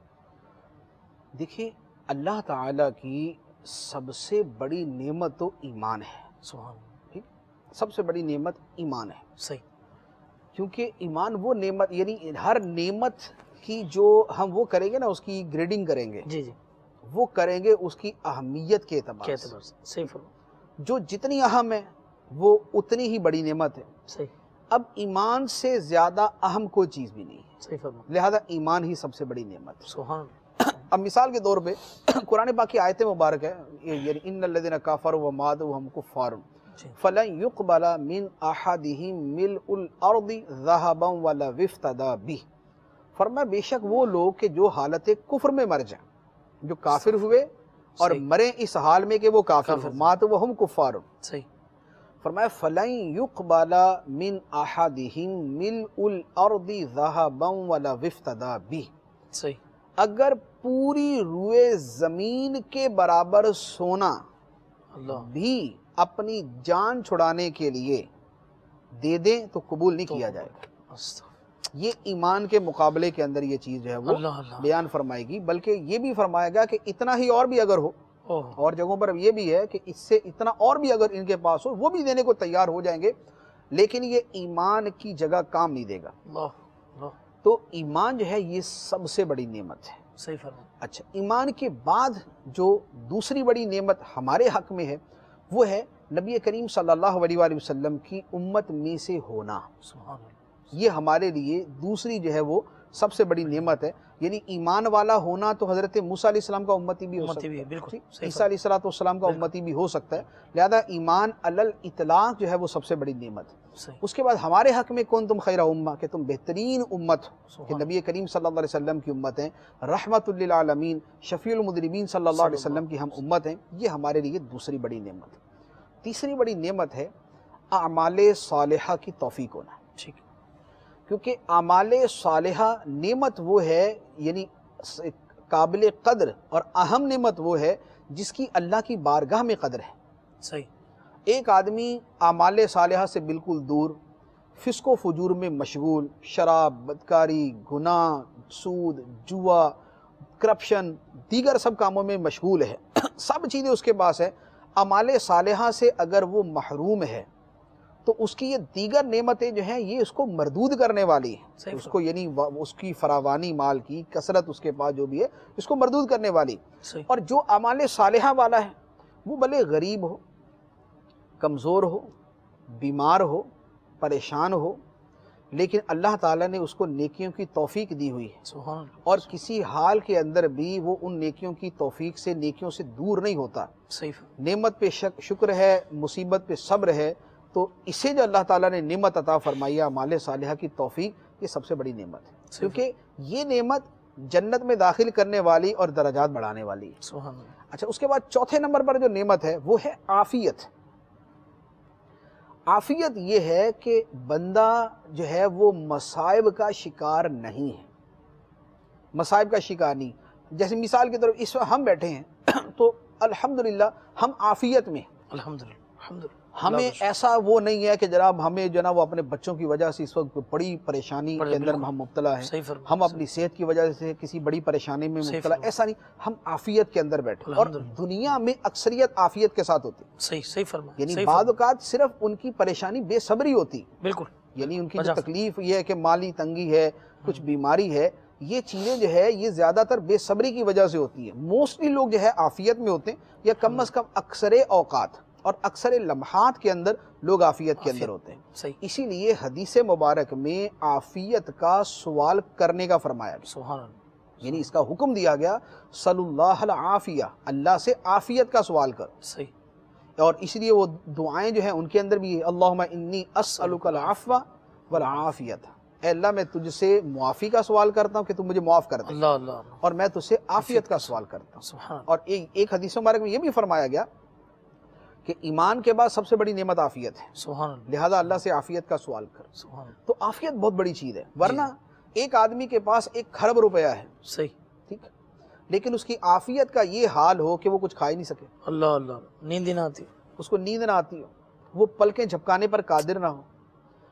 دیکھیے اللہ تعالیٰ کی سب سے بڑی نعمت تو ایمان ہے. سبحان اللہ. ٹھیک، سب سے بڑی نعمت ایمان ہے. صحیح. کیونکہ ایمان وہ نعمت، یعنی ہر نعمت کی جو ہم وہ کریں گے نا، اس کی گریڈنگ کریں گے، جی جی وہ کریں گے اس کی اہمیت کے اعتبار کیا سے. اعتبار سے؟ صحیح فرما. جو جتنی اہم ہے وہ اتنی ہی بڑی نعمت ہے. صحیح. اب ایمان سے زیادہ اہم کوئی چیز بھی نہیں ہے، صحیح فرما. لہذا ایمان ہی سب سے بڑی نعمت ہے. سبحان اللہ. اب مثال کے طور پہ قرآن پاک کی آیت مبارک ہے، یعنی ان الذین کفروا وماتوا وهم کفار فلن يقبل من احدهم ملء الارض ذهبا ولا افتدى به. فرمایا بے شک وہ لوگ کہ جو حالت کفر میں مر جائیں، جو کافر ہوئے اور مرے اس حال میں کہ وہ کافر ہو، ماتوا وهم کفار. صحیح. فرمایا فلن يقبل من احدهم ملء الارض ذهبا ولا افتدى به. صحیح. اگر پوری روئے زمین کے برابر سونا اللہ بھی اپنی جان چھڑانے کے لیے دے دیں تو قبول نہیں کیا جائے گا. یہ ایمان کے مقابلے کے اندر یہ چیز جو ہے وہ بیان فرمائے گی. بلکہ یہ بھی فرمایا گا کہ اتنا ہی اور بھی اگر ہو، اور جگہوں پر یہ بھی ہے کہ اس سے اتنا اور بھی اگر ان کے پاس ہو وہ بھی دینے کو تیار ہو جائیں گے، لیکن یہ ایمان کی جگہ کام نہیں دے گا. تو ایمان جو ہے یہ سب سے بڑی نعمت ہے. صحیح فرما. اچھا، ایمان کے بعد جو دوسری بڑی نعمت ہمارے حق میں ہے وہ ہے نبی کریم صلی اللہ علیہ وآلہ وسلم کی امت میں سے ہونا. سبحان اللہ. یہ ہمارے لیے دوسری جو ہے وہ سب سے بڑی نعمت ہے. یعنی ایمان والا ہونا تو حضرت موسیٰ علیہ السلام کا امتی بھی ہو سکتا ہے، بالکل. عیسیٰ علیہ السلام کا امتی بھی ہو سکتا ہے. لہذا ایمان علی الاطلاق جو ہے وہ سب سے بڑی نعمت ہے. اس کے بعد ہمارے حق میں کون تم خیر امہ، کہ تم بہترین امت ہو، کہ نبی کریم صلی اللہ علیہ وسلم کی امت ہیں، رحمت للعالمین شفیع المذنبین صلی اللہ علیہ وسلم کی ہم امت ہیں. یہ ہمارے لیے دوسری بڑی نعمت ہے. تیسری بڑی نعمت ہے اعمال صالحہ کی توفیق ہونا. ٹھیک. کیونکہ اعمال صالحہ نعمت وہ ہے، یعنی قابل قدر اور اہم نعمت وہ ہے جس کی اللہ کی بارگاہ میں قدر ہے. صحیح. ایک آدمی اعمال صالحہ سے بالکل دور، فسق و فجور میں مشغول، شراب، بدکاری، گناہ، سود، جوا، کرپشن، دیگر سب کاموں میں مشغول ہے، سب چیزیں اس کے پاس ہے. اعمال صالحہ سے اگر وہ محروم ہے تو اس کی یہ دیگر نعمتیں جو ہیں یہ اس کو مردود کرنے والی ہیں. اس کو یعنی اس کی فراوانی مال کی کثرت اس کے پاس جو بھی ہے اس کو مردود کرنے والی. اور جو اعمال صالحہ والا ہے وہ بھلے غریب ہو، کمزور ہو، بیمار ہو، پریشان ہو، لیکن اللہ تعالیٰ نے اس کو نیکیوں کی توفیق دی ہوئی ہے، اور کسی حال کے اندر بھی وہ ان نیکیوں کی توفیق سے نیکیوں سے دور نہیں ہوتا. نعمت پہ شکر ہے، مصیبت پہ صبر ہے. تو اسے جو اللہ تعالیٰ نے نعمت عطا فرمائی ہے اعمال صالحہ کی توفیق، یہ سب سے بڑی نعمت ہے. کیونکہ یہ نعمت جنت میں داخل کرنے والی اور درجات بڑھانے والی ہے. سبحان اللہ. اچھا، اس کے بعد چوتھے نمبر پر جو نعمت ہے وہ ہے عافیت. عافیت یہ ہے کہ بندہ جو ہے وہ مصائب کا شکار نہیں ہے، مصائب کا شکار نہیں. جیسے مثال کی طرف اس وقت ہم بیٹھے ہیں تو الحمدللہ ہم عافیت میں، الحمدللہ الحمدللہ ہمیں ایسا وہ نہیں ہے کہ جناب ہمیں جو نا وہ اپنے بچوں کی وجہ سے اس وقت بڑی پریشانی کے اندر ہم مبتلا ہیں، ہم اپنی صحت کی وجہ سے کسی بڑی پریشانی میں مبتلا، ایسا نہیں. ہم عافیت کے اندر بیٹھے، اور دنیا میں اکثریت عافیت کے ساتھ ہوتی. صحیح صحیح فرما. یعنی بعض اوقات صرف ان کی پریشانی بے صبری ہوتی. بالکل. یعنی ان کی جو تکلیف یہ ہے کہ مالی تنگی ہے، کچھ بیماری ہے، یہ چیزیں جو ہے یہ زیادہ تر بے صبری کی وجہ سے ہوتی ہیں. موسٹلی لوگ جو ہے عافیت میں ہوتے ہیں، یا کم از کم اکثر اوقات اور اکثر لمحات کے اندر لوگ عافیت کے اندر ہوتے ہیں. اسی لیے حدیث مبارک میں عافیت کا سوال کرنے کا فرمایا گیا. سبحان اللہ. یعنی اس کا حکم دیا گیا، صلی اللہ العافیہ، اللہ سے عافیت کا سوال کر. صحیح. اور اس لیے وہ دعائیں جو ہیں ان کے اندر بھی اللہم انی اسألک العفو والعافیت، اے اللہ میں تجھ سے معافی کا سوال کرتا ہوں کہ تم مجھے معاف کر دے، اللہ اللہ، اور میں تجھ سے عافیت کا سوال کرتا ہوں. سبحان. اور ایک ایک حدیث مبارک میں یہ بھی فرمایا گیا کہ ایمان کے بعد سب سے بڑی نعمت عافیت ہے. سبحان اللہ. لہذا اللہ سے عافیت کا سوال کر. سبحان اللہ. تو عافیت بہت بڑی چیز ہے. ورنہ ایک آدمی کے پاس ایک کھرب روپیہ ہے، صحیح، ٹھیک، لیکن اس کی عافیت کا یہ حال ہو کہ وہ کچھ کھا ہی نہیں سکے، اللہ اللہ، نیند نہ آتی، اس کو نیند نہ آتی ہو، وہ پلکیں جھپکانے پر قادر نہ ہو،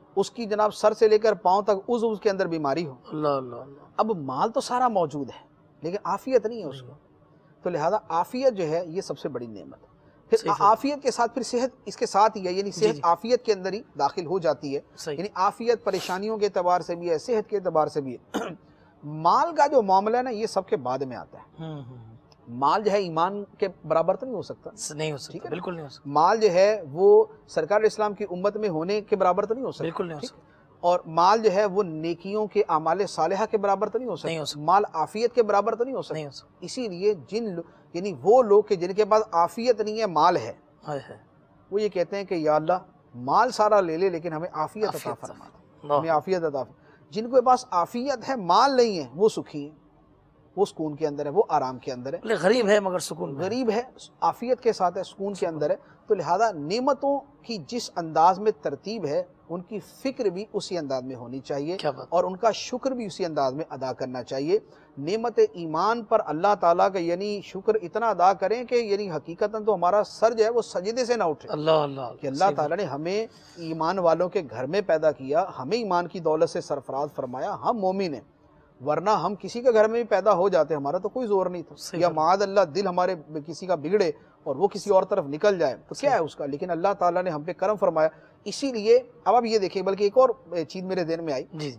اس کی جناب سر سے لے کر پاؤں تک اس اس کے اندر بیماری ہو. اللہ اللہ اللہ. اب مال تو سارا موجود ہے لیکن عافیت نہیں ہے اس کو, تو لہذا عافیت جو ہے یہ سب سے بڑی نعمت ہے. پھر عافیت کے ساتھ پھر صحت اس کے ساتھ ہی ہے, یعنی صحت عافیت کے اندر ہی داخل ہو جاتی ہے. یعنی عافیت پریشانیوں کے اعتبار سے بھی ہے, صحت کے اعتبار سے بھی ہے. مال کا جو معاملہ ہے نا یہ سب کے بعد میں آتا ہے. مال جو ہے ایمان کے برابر تو نہیں ہو سکتا, نہیں ہو سکتا, بالکل نہیں ہو سکتا. مال جو ہے وہ سرکار اسلام کی امت میں ہونے کے برابر تو نہیں ہو سکتا, بالکل نہیں ہو سکتا. اور مال جو ہے وہ نیکیوں کے اعمال صالحہ کے برابر تو نہیں ہو سکتا, مال عافیت کے برابر تو نہیں ہو سکتا. اسی لیے جن یعنی وہ لوگ کہ جن کے پاس عافیت نہیں ہے مال ہے, وہ یہ کہتے ہیں کہ یا اللہ مال سارا لے لے لیکن ہمیں عافیت عطا فرما دے, ہمیں عافیت عطا فرما. جن کے پاس عافیت ہے مال نہیں ہے وہ سکھی ہیں, وہ سکون کے اندر ہے, وہ آرام کے اندر ہے. غریب ہے مگر سکون, غریب ہے عافیت کے ساتھ ہے, سکون کے اندر ہے. تو لہذا نعمتوں کی جس انداز میں ترتیب ہے ان کی فکر بھی اسی انداز میں ہونی چاہیے اور ان کا شکر بھی اسی انداز میں ادا کرنا چاہیے. نعمت ایمان پر اللہ تعالیٰ کا یعنی شکر اتنا ادا کریں کہ یعنی حقیقتاً تو ہمارا سر جو ہے وہ سجدے سے نہ اٹھے. اللہ اللہ کہ اللہ تعالیٰ نے ہمیں ایمان والوں کے گھر میں پیدا کیا, ہمیں ایمان کی دولت سے سرفراز فرمایا, ہم مومن ہیں, ورنہ ہم کسی کے گھر میں بھی پیدا ہو جاتے, ہمارا تو کوئی زور نہیں تھا. یا معاذ اللہ دل ہمارے کسی کا بگڑے اور وہ کسی اور طرف نکل جائے تو کیا ہے اس کا, لیکن اللہ تعالیٰ نے ہم پہ کرم فرمایا. اسی لیے اب آپ یہ دیکھیں, بلکہ ایک اور چیز میرے ذہن میں آئی, جی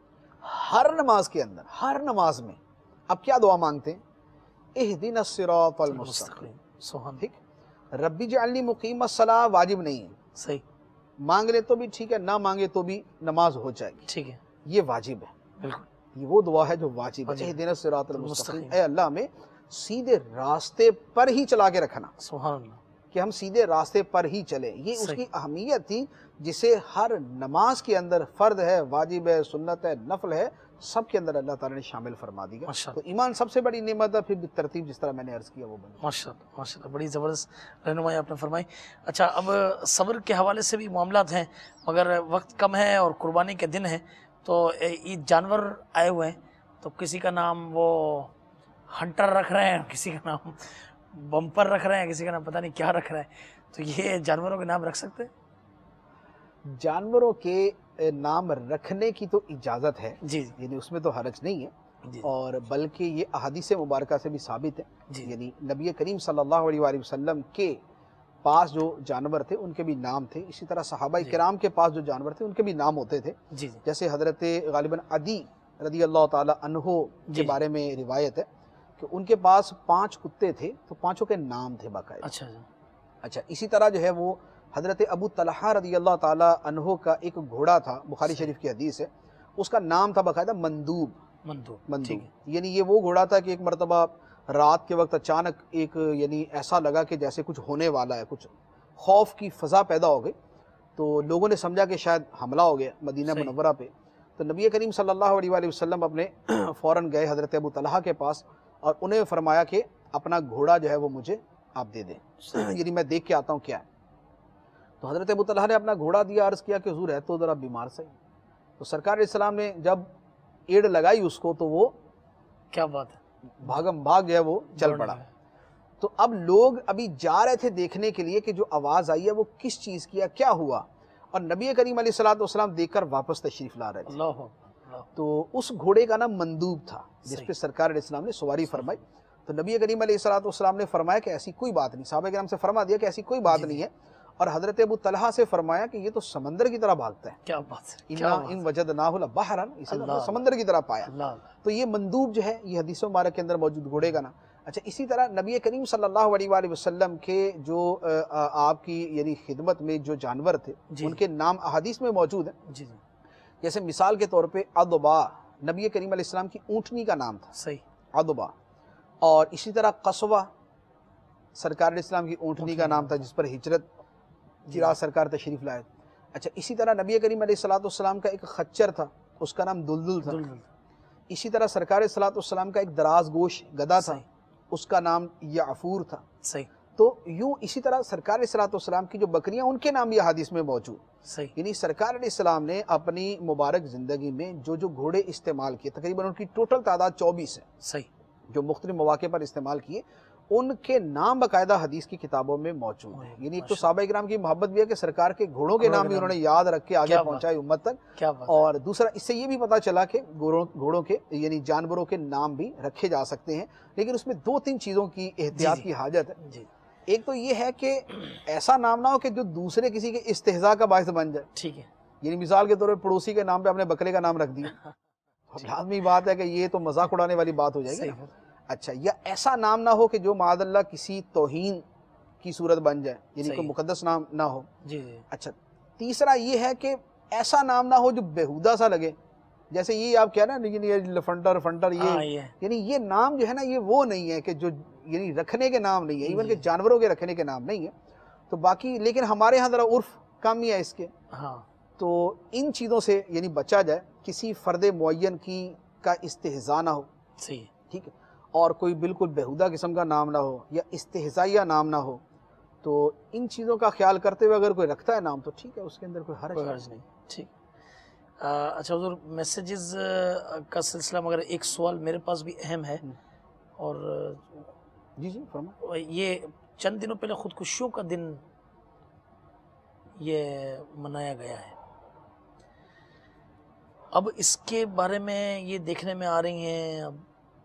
ہر نماز کے اندر ہر نماز میں اب کیا دعا مانگتے ہیں, اہدنا الصراط المستقیم. ٹھیک, ربی جعلنی مقیم الصلاۃ واجب نہیں ہے, صحیح, مانگ لے تو بھی ٹھیک ہے, نہ مانگے تو بھی نماز ہو جائے گی, ٹھیک ہے, یہ واجب ہے. بالکل یہ وہ دعا ہے جو واجب ہے, اہدنا الصراط المستقیم, اے اللہ ہمیں سیدھے راستے پر ہی چلا کے رکھنا. سبحان اللہ, کہ ہم سیدھے راستے پر ہی چلیں. یہ اس کی اہمیت تھی جسے ہر نماز کے اندر فرض ہے, واجب ہے, سنت ہے, نفل ہے, سب کے اندر اللہ تعالیٰ نے شامل فرما دیا. تو ایمان سب سے بڑی نعمت ہے, پھر ترتیب جس طرح میں نے عرض کیا وہ بنی. ماشاء اللہ ماشاء اللہ, بڑی زبردست رہنمائی آپ نے فرمائی. اچھا, اب صبر کے حوالے سے بھی معاملات ہیں مگر وقت کم ہے اور قربانی کے دن ہیں, تو یہ جانور آئے ہوئے ہیں, تو کسی کا نام وہ ہنٹر رکھ رہے ہیں, کسی کا نام بمپر رکھ رہے ہیں, کسی کا نام پتہ نہیں کیا رکھ رہے ہیں, تو یہ جانوروں کے نام رکھ سکتے ہیں؟ جانوروں کے نام رکھنے کی تو اجازت ہے, جی یعنی اس میں تو حرج نہیں ہے, جی, اور بلکہ یہ احادیث مبارکہ سے بھی ثابت ہے. جی, یعنی نبی کریم صلی اللہ علیہ وآلہ وسلم کے پاس جو جانور تھے ان کے بھی نام تھے, اسی طرح صحابہ کرام کے پاس جو جانور تھے ان کے بھی نام ہوتے تھے. جی, جیسے حضرت غالباً عدی رضی اللہ تعالی عنہ کے بارے میں روایت ہے کہ ان کے پاس پانچ کتے تھے, تو پانچوں کے نام تھے باقاعدہ. اچھا اچھا اسی طرح جو ہے وہ حضرت ابو طلحہ رضی اللہ تعالی عنہ کا ایک گھوڑا تھا, بخاری شریف کی حدیث ہے, اس کا نام تھا باقاعدہ مندوب. مندوب مندوب یعنی یہ وہ گھوڑا تھا کہ ایک مرتبہ رات کے وقت اچانک ایک یعنی ایسا لگا کہ جیسے کچھ ہونے والا ہے, کچھ خوف کی فضا پیدا ہو گئی, تو لوگوں نے سمجھا کہ شاید حملہ ہو گیا مدینہ منورہ پہ. تو نبی کریم صلی اللہ علیہ وآلہ وسلم اپنے فوراً گئے حضرت ابو طلحہ کے پاس اور انہیں فرمایا کہ اپنا گھوڑا جو ہے وہ مجھے آپ دے دیں, یعنی میں دیکھ کے آتا ہوں کیا ہے. تو حضرت ابو طلحہ نے اپنا گھوڑا دیا, عرض کیا کہ حضور ہے تو ذرا بیمار سے. تو سرکار علیہ السلام نے جب ایڑ لگائی اس کو تو وہ کیا بات ہے, بھاگم بھاگ گیا, وہ چل پڑا. تو اب لوگ ابھی جا رہے تھے دیکھنے کے لیے کہ جو آواز آئی ہے وہ کس چیز کی ہے, کیا ہوا, اور نبی کریم علیہ الصلوۃ والسلام دیکھ کر واپس تشریف لا رہے تھے. اللہ, تو اس گھوڑے کا نام مندوب تھا جس پہ سرکار علیہ السلام نے سواری فرمائی. تو نبی کریم علیہ الصلوۃ والسلام نے فرمایا کہ ایسی کوئی بات نہیں, صحابہ کرام سے فرما دیا کہ ایسی کوئی بات نہیں ہے, اور حضرت ابو طلحہ سے فرمایا کہ یہ تو سمندر کی طرح بھاگتا ہے. کیا بات ہے, ان وجدناہ بحرا, اسے سمندر کی طرح پایا. تو یہ مندوب جو ہے یہ حدیث مبارک کے اندر موجود گھوڑے کا نام. اچھا اسی طرح نبی کریم صلی اللہ علیہ وآلہ وسلم کے جو آپ کی یعنی خدمت میں جو جانور تھے ان کے نام احادیث میں موجود ہیں. جیسے مثال کے طور پہ ادبا نبی کریم علیہ السلام کی اونٹنی کا نام تھا, صحیح, ادبا. اور اسی طرح قصوہ سرکار علیہ السلام کی اونٹنی کا نام تھا جس پر ہجرت کی رات سرکار تشریف لائے. اچھا اسی طرح نبی کریم علیہ الصلوۃ والسلام کا ایک خچر تھا, اس کا نام دلدل تھا. اسی طرح سرکار علیہ الصلوۃ والسلام کا ایک دراز گوش گدا تھا, اس کا نام یعفور تھا. صحیح. تو یوں اسی طرح سرکار علیہ الصلوۃ والسلام کی جو بکریاں ان کے نام یہ حدیث میں موجود. صحیح. یعنی سرکار علیہ السلام نے اپنی مبارک زندگی میں جو جو گھوڑے استعمال کیے, تقریباً ان کی ٹوٹل تعداد چوبیس ہے. صحیح. جو مختلف مواقع پر استعمال کیے, ان کے نام باقاعدہ حدیث کی کتابوں میں موجود ہیں. یعنی ایک تو صحابہ کرام کی محبت بھی ہے کہ سرکار کے گھوڑوں کے نام بھی انہوں نے یاد رکھ کے آگے پہنچائے امت تک. اور دوسرا اس سے یہ بھی پتا چلا کہ گھوڑوں کے یعنی جانوروں کے نام بھی رکھے جا سکتے ہیں, لیکن اس میں دو تین چیزوں کی احتیاط کی حاجت ہے. ایک تو یہ ہے کہ ایسا نام نہ ہو کہ جو دوسرے کسی کے استہزاء کا باعث بن جائے. ٹھیک ہے, یعنی مثال کے طور پہ پڑوسی کے نام پہ اپنے بکرے کا نام رکھ دیا, لازمی بات ہے کہ یہ تو مذاق اڑانے والی بات ہو جائے گی. اچھا, یا ایسا نام نہ ہو کہ جو معاذ اللہ کسی توہین کی صورت بن جائے, یعنی کوئی مقدس نام نہ ہو. جی جی. اچھا, تیسرا یہ ہے کہ ایسا نام نہ ہو جو بےہودہ سا لگے, جیسے یہ آپ کہہ رہے ہیں لیکن یہ لفنٹر فنٹر یہ یعنی یہ نام جو ہے نا یہ وہ نہیں ہے کہ جو یعنی رکھنے کے نام نہیں ہے, ایون کہ جانوروں کے رکھنے کے نام نہیں ہے. تو باقی لیکن ہمارے یہاں ذرا عرف کم ہی ہے اس کے. ہاں, تو ان چیزوں سے یعنی بچا جائے, کسی فرد معین کی کا استہزاء نہ ہو. صحیح, ٹھیک ہے, اور کوئی بالکل بےہودہ قسم کا نام نہ ہو یا استہزائیہ نام نہ ہو. تو ان چیزوں کا خیال کرتے ہوئے اگر کوئی رکھتا ہے نام تو ٹھیک ہے, اس کے اندر کوئی حرج نہیں. ٹھیک. اچھا حضور, میسیجز کا سلسلہ مگر ایک سوال میرے پاس بھی اہم ہے, اور جی جی فرما. یہ چند دنوں پہلے خودکشیوں کا دن یہ منایا گیا ہے. اب اس کے بارے میں یہ دیکھنے میں آ رہی ہیں, اب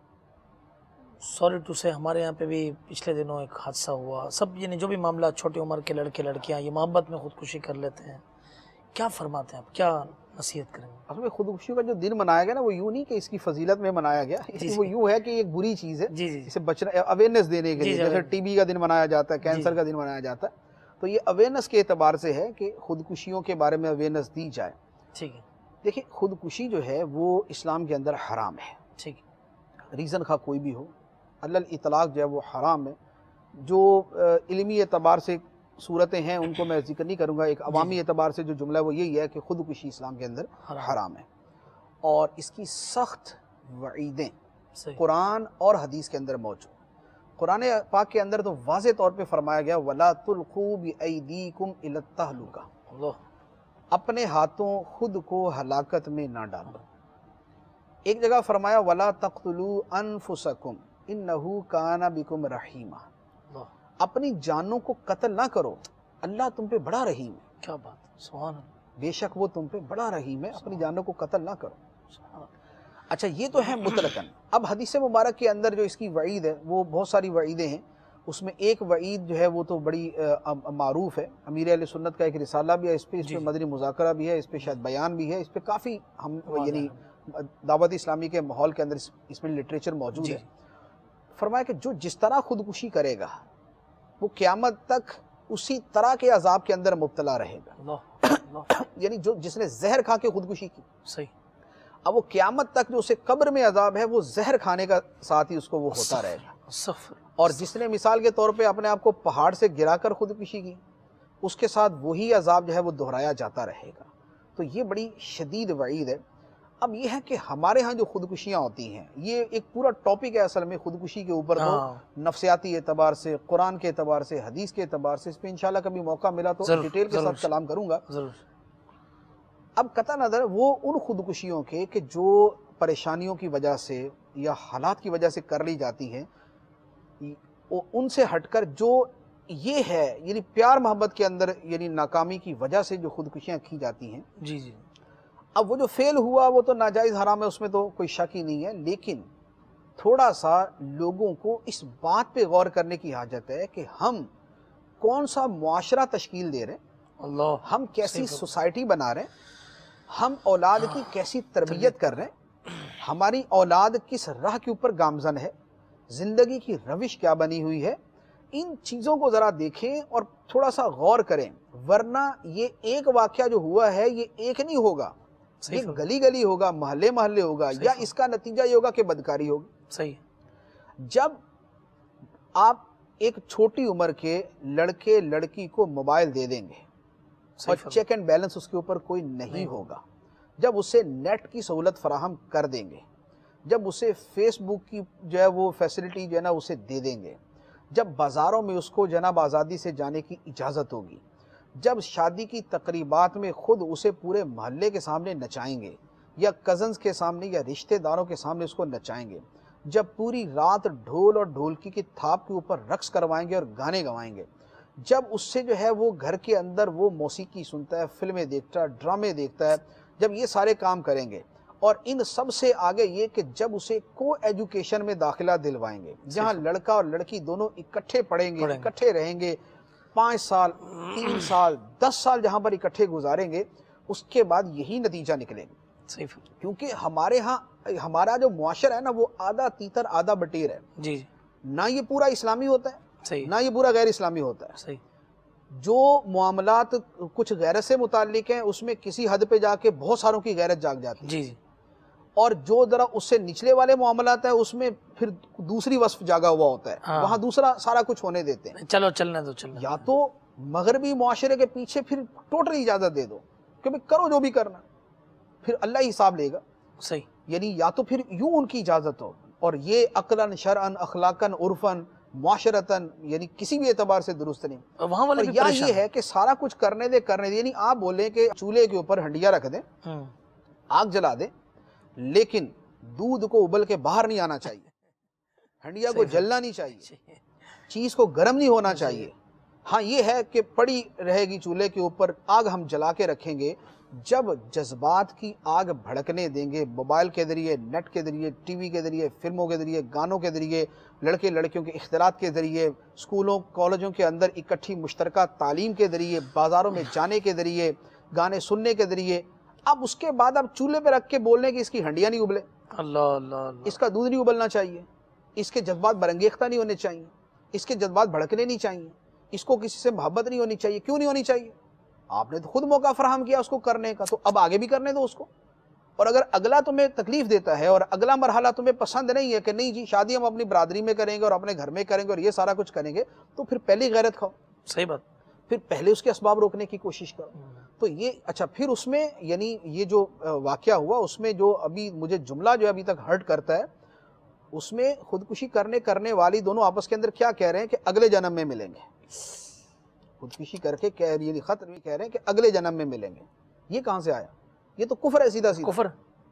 سوری ٹو سے ہمارے یہاں پہ بھی پچھلے دنوں ایک حادثہ ہوا. سب یعنی جو بھی معاملہ چھوٹی عمر کے لڑکے لڑکیاں یہ محبت میں خودکشی کر لیتے ہیں, کیا فرماتے ہیں آپ, کیا نصیحت کریں گے؟ اصل میں خودکشی کا جو دن منایا گیا نا وہ یوں نہیں کہ اس کی فضیلت میں منایا گیا, وہ یوں ہے کہ ایک بری چیز ہے اسے بچنا, اویئرنیس دینے کے لیے. جیسے ٹی بی کا دن منایا جاتا ہے, کینسر کا دن منایا جاتا ہے, تو یہ اویئرنیس کے اعتبار سے ہے کہ خودکشیوں کے بارے میں اویئرنیس دی جائے. ٹھیک ہے. دیکھیں, خودکشی جو ہے وہ اسلام کے اندر حرام ہے. ٹھیک ہے, ریزن خواہ کوئی بھی ہو, اللہ اطلاق جو ہے وہ حرام ہے. جو علمی اعتبار سے صورتیں ہیں ان کو میں ذکر نہیں کروں گا, ایک عوامی اعتبار سے جو جملہ ہے وہ یہی ہے کہ خودکشی اسلام کے اندر حرام ہے, اور اس کی سخت وعیدیں قرآن اور حدیث کے اندر موجود. قرآن پاک کے اندر تو واضح طور پہ فرمایا گیا وَلَا تُلْقُوا بِأَيْدِيكُمْ إِلَى التَّهْلُكَةِ, اپنے ہاتھوں خود کو ہلاکت میں نہ ڈالو. ایک جگہ فرمایا وَلَا تَقْتُلُوا أَنفُسَكُمْ إِنَّهُ كَانَ بِكُمْ رَحِيمًا, اپنی جانوں کو قتل نہ کرو, اللہ تم پہ بڑا رحیم ہے. کیا بات, سبحان اللہ, بے شک وہ تم پہ بڑا رحیم ہے, اپنی جانوں کو قتل نہ کرو. اچھا, یہ تو ہے مطلقاً. اب حدیث مبارک کے اندر جو اس کی وعید ہے وہ بہت ساری وعیدیں ہیں. اس میں ایک وعید جو ہے وہ تو بڑی معروف ہے, امیر اہل سنت کا ایک رسالہ بھی ہے اس پہ, اس پہ مدنی مذاکرہ بھی ہے, اس پہ شاید بیان بھی ہے, اس پہ کافی ہم یعنی دعوت اسلامی کے ماحول کے اندر اس میں لٹریچر موجود ہے. فرمایا کہ جو جس طرح خودکشی کرے گا وہ قیامت تک اسی طرح کے عذاب کے اندر مبتلا رہے گا. یعنی جو جس نے زہر کھا کے خودکشی کی, صحیح, اب وہ قیامت تک جو اسے قبر میں عذاب ہے وہ زہر کھانے کا ساتھ ہی اس کو وہ ہوتا رہے گا. اور جس نے مثال کے طور پہ اپنے آپ کو پہاڑ سے گرا کر خودکشی کی, اس کے ساتھ وہی عذاب جو ہے وہ دہرایا جاتا رہے گا. تو یہ بڑی شدید وعید ہے. اب یہ ہے کہ ہمارے ہاں جو خودکشیاں ہوتی ہیں یہ ایک پورا ٹاپک ہے اصل میں خودکشی کے اوپر, تو نفسیاتی اعتبار سے, قرآن کے اعتبار سے, حدیث کے اعتبار سے اس پہ انشاءاللہ کبھی موقع ملا تو ڈیٹیل کے ساتھ کلام کروں گا. اب قطع نظر وہ ان خودکشیوں کے کہ جو پریشانیوں کی وجہ سے یا حالات کی وجہ سے کر لی جاتی ہیں, ان سے ہٹ کر جو یہ ہے یعنی پیار محبت کے اندر یعنی ناکامی کی وجہ سے جو خودکشیاں کی جاتی ہیں, جی جی اب وہ جو فیل ہوا وہ تو ناجائز حرام ہے, اس میں تو کوئی شک ہی نہیں ہے, لیکن تھوڑا سا لوگوں کو اس بات پہ غور کرنے کی حاجت ہے کہ ہم کون سا معاشرہ تشکیل دے رہے ہیں, اللہ, ہم کیسی سوسائٹی بنا رہے ہیں, ہم اولاد کی کیسی تربیت کر رہے ہیں, ہماری اولاد کس راہ کے اوپر گامزن ہے, زندگی کی روش کیا بنی ہوئی ہے. ان چیزوں کو ذرا دیکھیں اور تھوڑا سا غور کریں, ورنہ یہ ایک واقعہ جو ہوا ہے یہ ایک نہیں ہوگا, یہ گلی گلی ہوگا, محلے محلے ہوگا, یا اس کا نتیجہ یہ ہوگا کہ بدکاری ہوگی. صحیح. جب آپ ایک چھوٹی عمر کے لڑکے لڑکی کو موبائل دے دیں گے اور چیک اینڈ بیلنس اس کے اوپر کوئی نہیں ہوگا, جب اسے نیٹ کی سہولت فراہم کر دیں گے, جب اسے فیس بک کی جو ہے وہ فیسلٹی جو ہے نا اسے دے دیں گے, جب بازاروں میں اس کو جناب آزادی سے جانے کی اجازت ہوگی, جب شادی کی تقریبات میں خود اسے پورے محلے کے سامنے نچائیں گے یا کزنز کے سامنے یا رشتہ داروں کے سامنے اس کو نچائیں گے, جب پوری رات ڈھول اور ڈھولکی کی تھاپ کے اوپر رقص کروائیں گے اور گانے گوائیں گے، جب اس سے جو ہے وہ گھر کے اندر وہ موسیقی سنتا ہے، فلمیں دیکھتا ہے، ڈرامے دیکھتا ہے، جب یہ سارے کام کریں گے، اور ان سب سے آگے یہ کہ جب اسے کو ایجوکیشن میں داخلہ دلوائیں گے، جہاں لڑکا اور لڑکی دونوں اکٹھے پڑھیں گے، اکٹھے رہیں گے، پانچ سال تین سال دس سال جہاں پر اکٹھے گزاریں گے، اس کے بعد یہی نتیجہ نکلے گا۔ کیونکہ ہمارے ہاں ہمارا جو معاشرہ ہے نا وہ آدھا تیتر آدھا بٹیر ہے، جی نہ یہ پورا اسلامی ہوتا ہے نہ یہ پورا غیر اسلامی ہوتا ہے۔ صحیح۔ جو معاملات کچھ غیرت سے متعلق ہیں اس میں کسی حد پہ جا کے بہت ساروں کی غیرت جاگ جاتی ہے، جی جی، اور جو ذرا اس سے نچلے والے معاملات ہیں اس میں پھر دوسری وصف جاگا ہوا ہوتا ہے، وہاں دوسرا سارا کچھ ہونے دیتے ہیں۔ چلو چلنے دو چلنے یا تو مغربی معاشرے کے پیچھے پھر ٹوٹلی اجازت دے دو کہ بھئی کرو جو بھی کرنا، پھر اللہ ہی حساب لے گا۔ صحیح، یعنی یا تو پھر یوں ان کی اجازت ہو، اور یہ عقلاً شرعاً اخلاقاً عرفاً معاشرتاً یعنی کسی بھی اعتبار سے درست نہیں، وہاں والے یا یہ ہے کہ سارا کچھ کرنے دے کرنے دے، یعنی آپ بولیں کہ چولہے کے اوپر ہنڈیا رکھ دیں، آگ جلا دیں، لیکن دودھ کو ابل کے باہر نہیں آنا چاہیے، ہنڈیا کو جلنا نہیں چاہیے، چیز کو گرم نہیں ہونا چاہیے۔ ہاں یہ ہے کہ پڑی رہے گی چولہے کے اوپر، آگ ہم جلا کے رکھیں گے، جب جذبات کی آگ بھڑکنے دیں گے، موبائل کے ذریعے، نیٹ کے ذریعے، ٹی وی کے ذریعے، فلموں کے ذریعے، گانوں کے ذریعے، لڑکے لڑکیوں کے اختلاط کے ذریعے، اسکولوں کالجوں کے اندر اکٹھی مشترکہ تعلیم کے ذریعے، بازاروں میں جانے کے ذریعے، گانے سننے کے ذریعے، اب اس کے بعد اب چولہے پہ رکھ کے بولنے کہ اس کی ہنڈیاں نہیں ابلے، اللہ اللہ اللہ، اس کا دودھ نہیں ابلنا چاہیے، اس کے جذبات برانگیختہ نہیں ہونے چاہیے، اس کے جذبات بھڑکنے نہیں چاہیے، اس کو کسی سے محبت نہیں ہونی چاہیے۔ کیوں نہیں ہونی چاہیے؟ آپ نے تو خود موقع فراہم کیا اس کو کرنے کا، تو اب آگے بھی کرنے دو اس کو۔ اور اگر اگلا تمہیں تکلیف دیتا ہے اور اگلا مرحلہ تمہیں پسند نہیں ہے کہ نہیں جی شادی ہم اپنی برادری میں کریں گے اور اپنے گھر میں کریں گے اور یہ سارا کچھ کریں گے، تو پھر پہلی غیرت کھاؤ، صحیح بات، پھر پہلے اس کے اسباب روکنے کی کوشش کرو۔ تو یہ اچھا پھر اس میں یعنی یہ جو واقعہ ہوا اس میں جو ابھی مجھے جملہ جو ابھی تک ہرٹ کرتا ہے، اس میں خودکشی کرنے کرنے والی دونوں آپس کے اندر کیا کہہ رہے ہیں کہ اگلے جنم میں ملیں گے، خودکشی کر کے کہہ رہی ہے خط بھی کہہ رہے ہیں کہ اگلے جنم میں ملیں گے۔ یہ کہاں سے آیا؟ یہ تو کفر ہے، سیدھا سیدھا کفر۔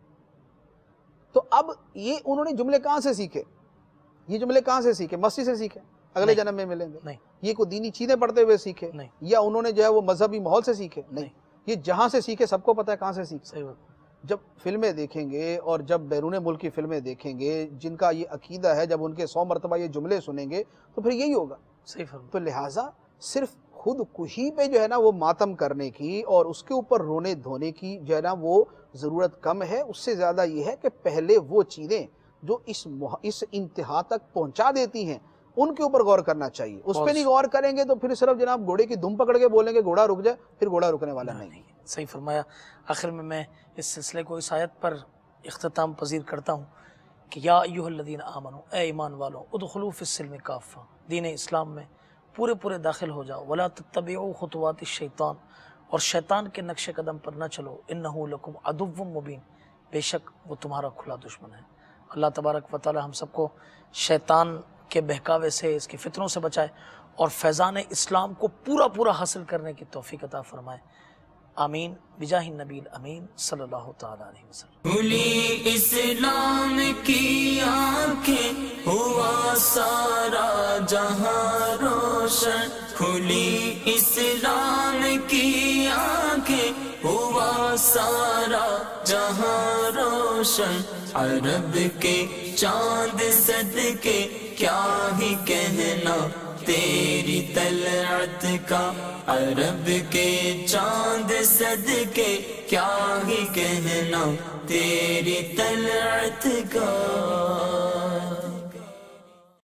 تو اب یہ انہوں نے جملے کہاں سے سیکھے؟ یہ جملے کہاں سے سیکھے؟ مسجد سے سیکھے اگلے جنم میں ملیں گے؟ نہیں۔ یہ کوئی دینی چیزیں پڑھتے ہوئے سیکھے؟ نہیں۔ یا انہوں نے جو ہے وہ مذہبی ماحول سے سیکھے؟ نہیں۔ یہ جہاں سے سیکھے سب کو پتہ ہے کہاں سے سیکھے۔ صحیح بات۔ جب فلمیں دیکھیں گے اور جب بیرون ملک کی فلمیں دیکھیں گے جن کا یہ عقیدہ ہے، جب ان کے سو مرتبہ یہ جملے سنیں گے تو پھر یہی ہوگا۔ صحیح فرمایا۔ تو لہٰذا صرف خود کشی پہ جو ہے نا وہ ماتم کرنے کی اور اس کے اوپر رونے دھونے کی جو ہے نا وہ ضرورت کم ہے، اس سے زیادہ یہ ہے کہ پہلے وہ چیزیں جو اس اس انتہا تک پہنچا دیتی ہیں ان کے اوپر غور کرنا چاہیے۔ اس پہ نہیں غور کریں گے تو پھر صرف جناب گھوڑے کی دم پکڑ کے بولیں گے گھوڑا رک جائے، پھر گھوڑا رکنے والا نہیں۔ صحیح فرمایا۔ آخر میں میں اس سلسلے کو اس آیت پر اختتام پذیر کرتا ہوں کہ یا ایھا الذین آمنوا، اے ایمان والو، ادخلوا فی السلم کافہ، دین اسلام میں پورے پورے داخل ہو جاؤ، ولا تتبعوا خطوات الشیطان، اور شیطان کے نقش قدم پر نہ چلو، انہ لکم عدو مبین، بے شک وہ تمہارا کھلا دشمن ہے۔ اللہ تبارک و تعالی ہم سب کو شیطان کے بہکاوے سے، اس کے فتنوں سے بچائے اور فیضان اسلام کو پورا پورا حاصل کرنے کی توفیق عطا فرمائے۔ آمین بجاہ النبی الامین صلی اللہ تعالی علیہ وسلم۔ کھلی اسلام کی آنکھیں ہوا سارا جہاں روشن، کھلی اسلام کی آنکھیں ہوا سارا جہاں روشن، عرب کے چاند صدقے کیا ہی کہنا تیری طلعت کا، عرب کے چاند صدقے کیا ہی کہنا تیری طلعت کا۔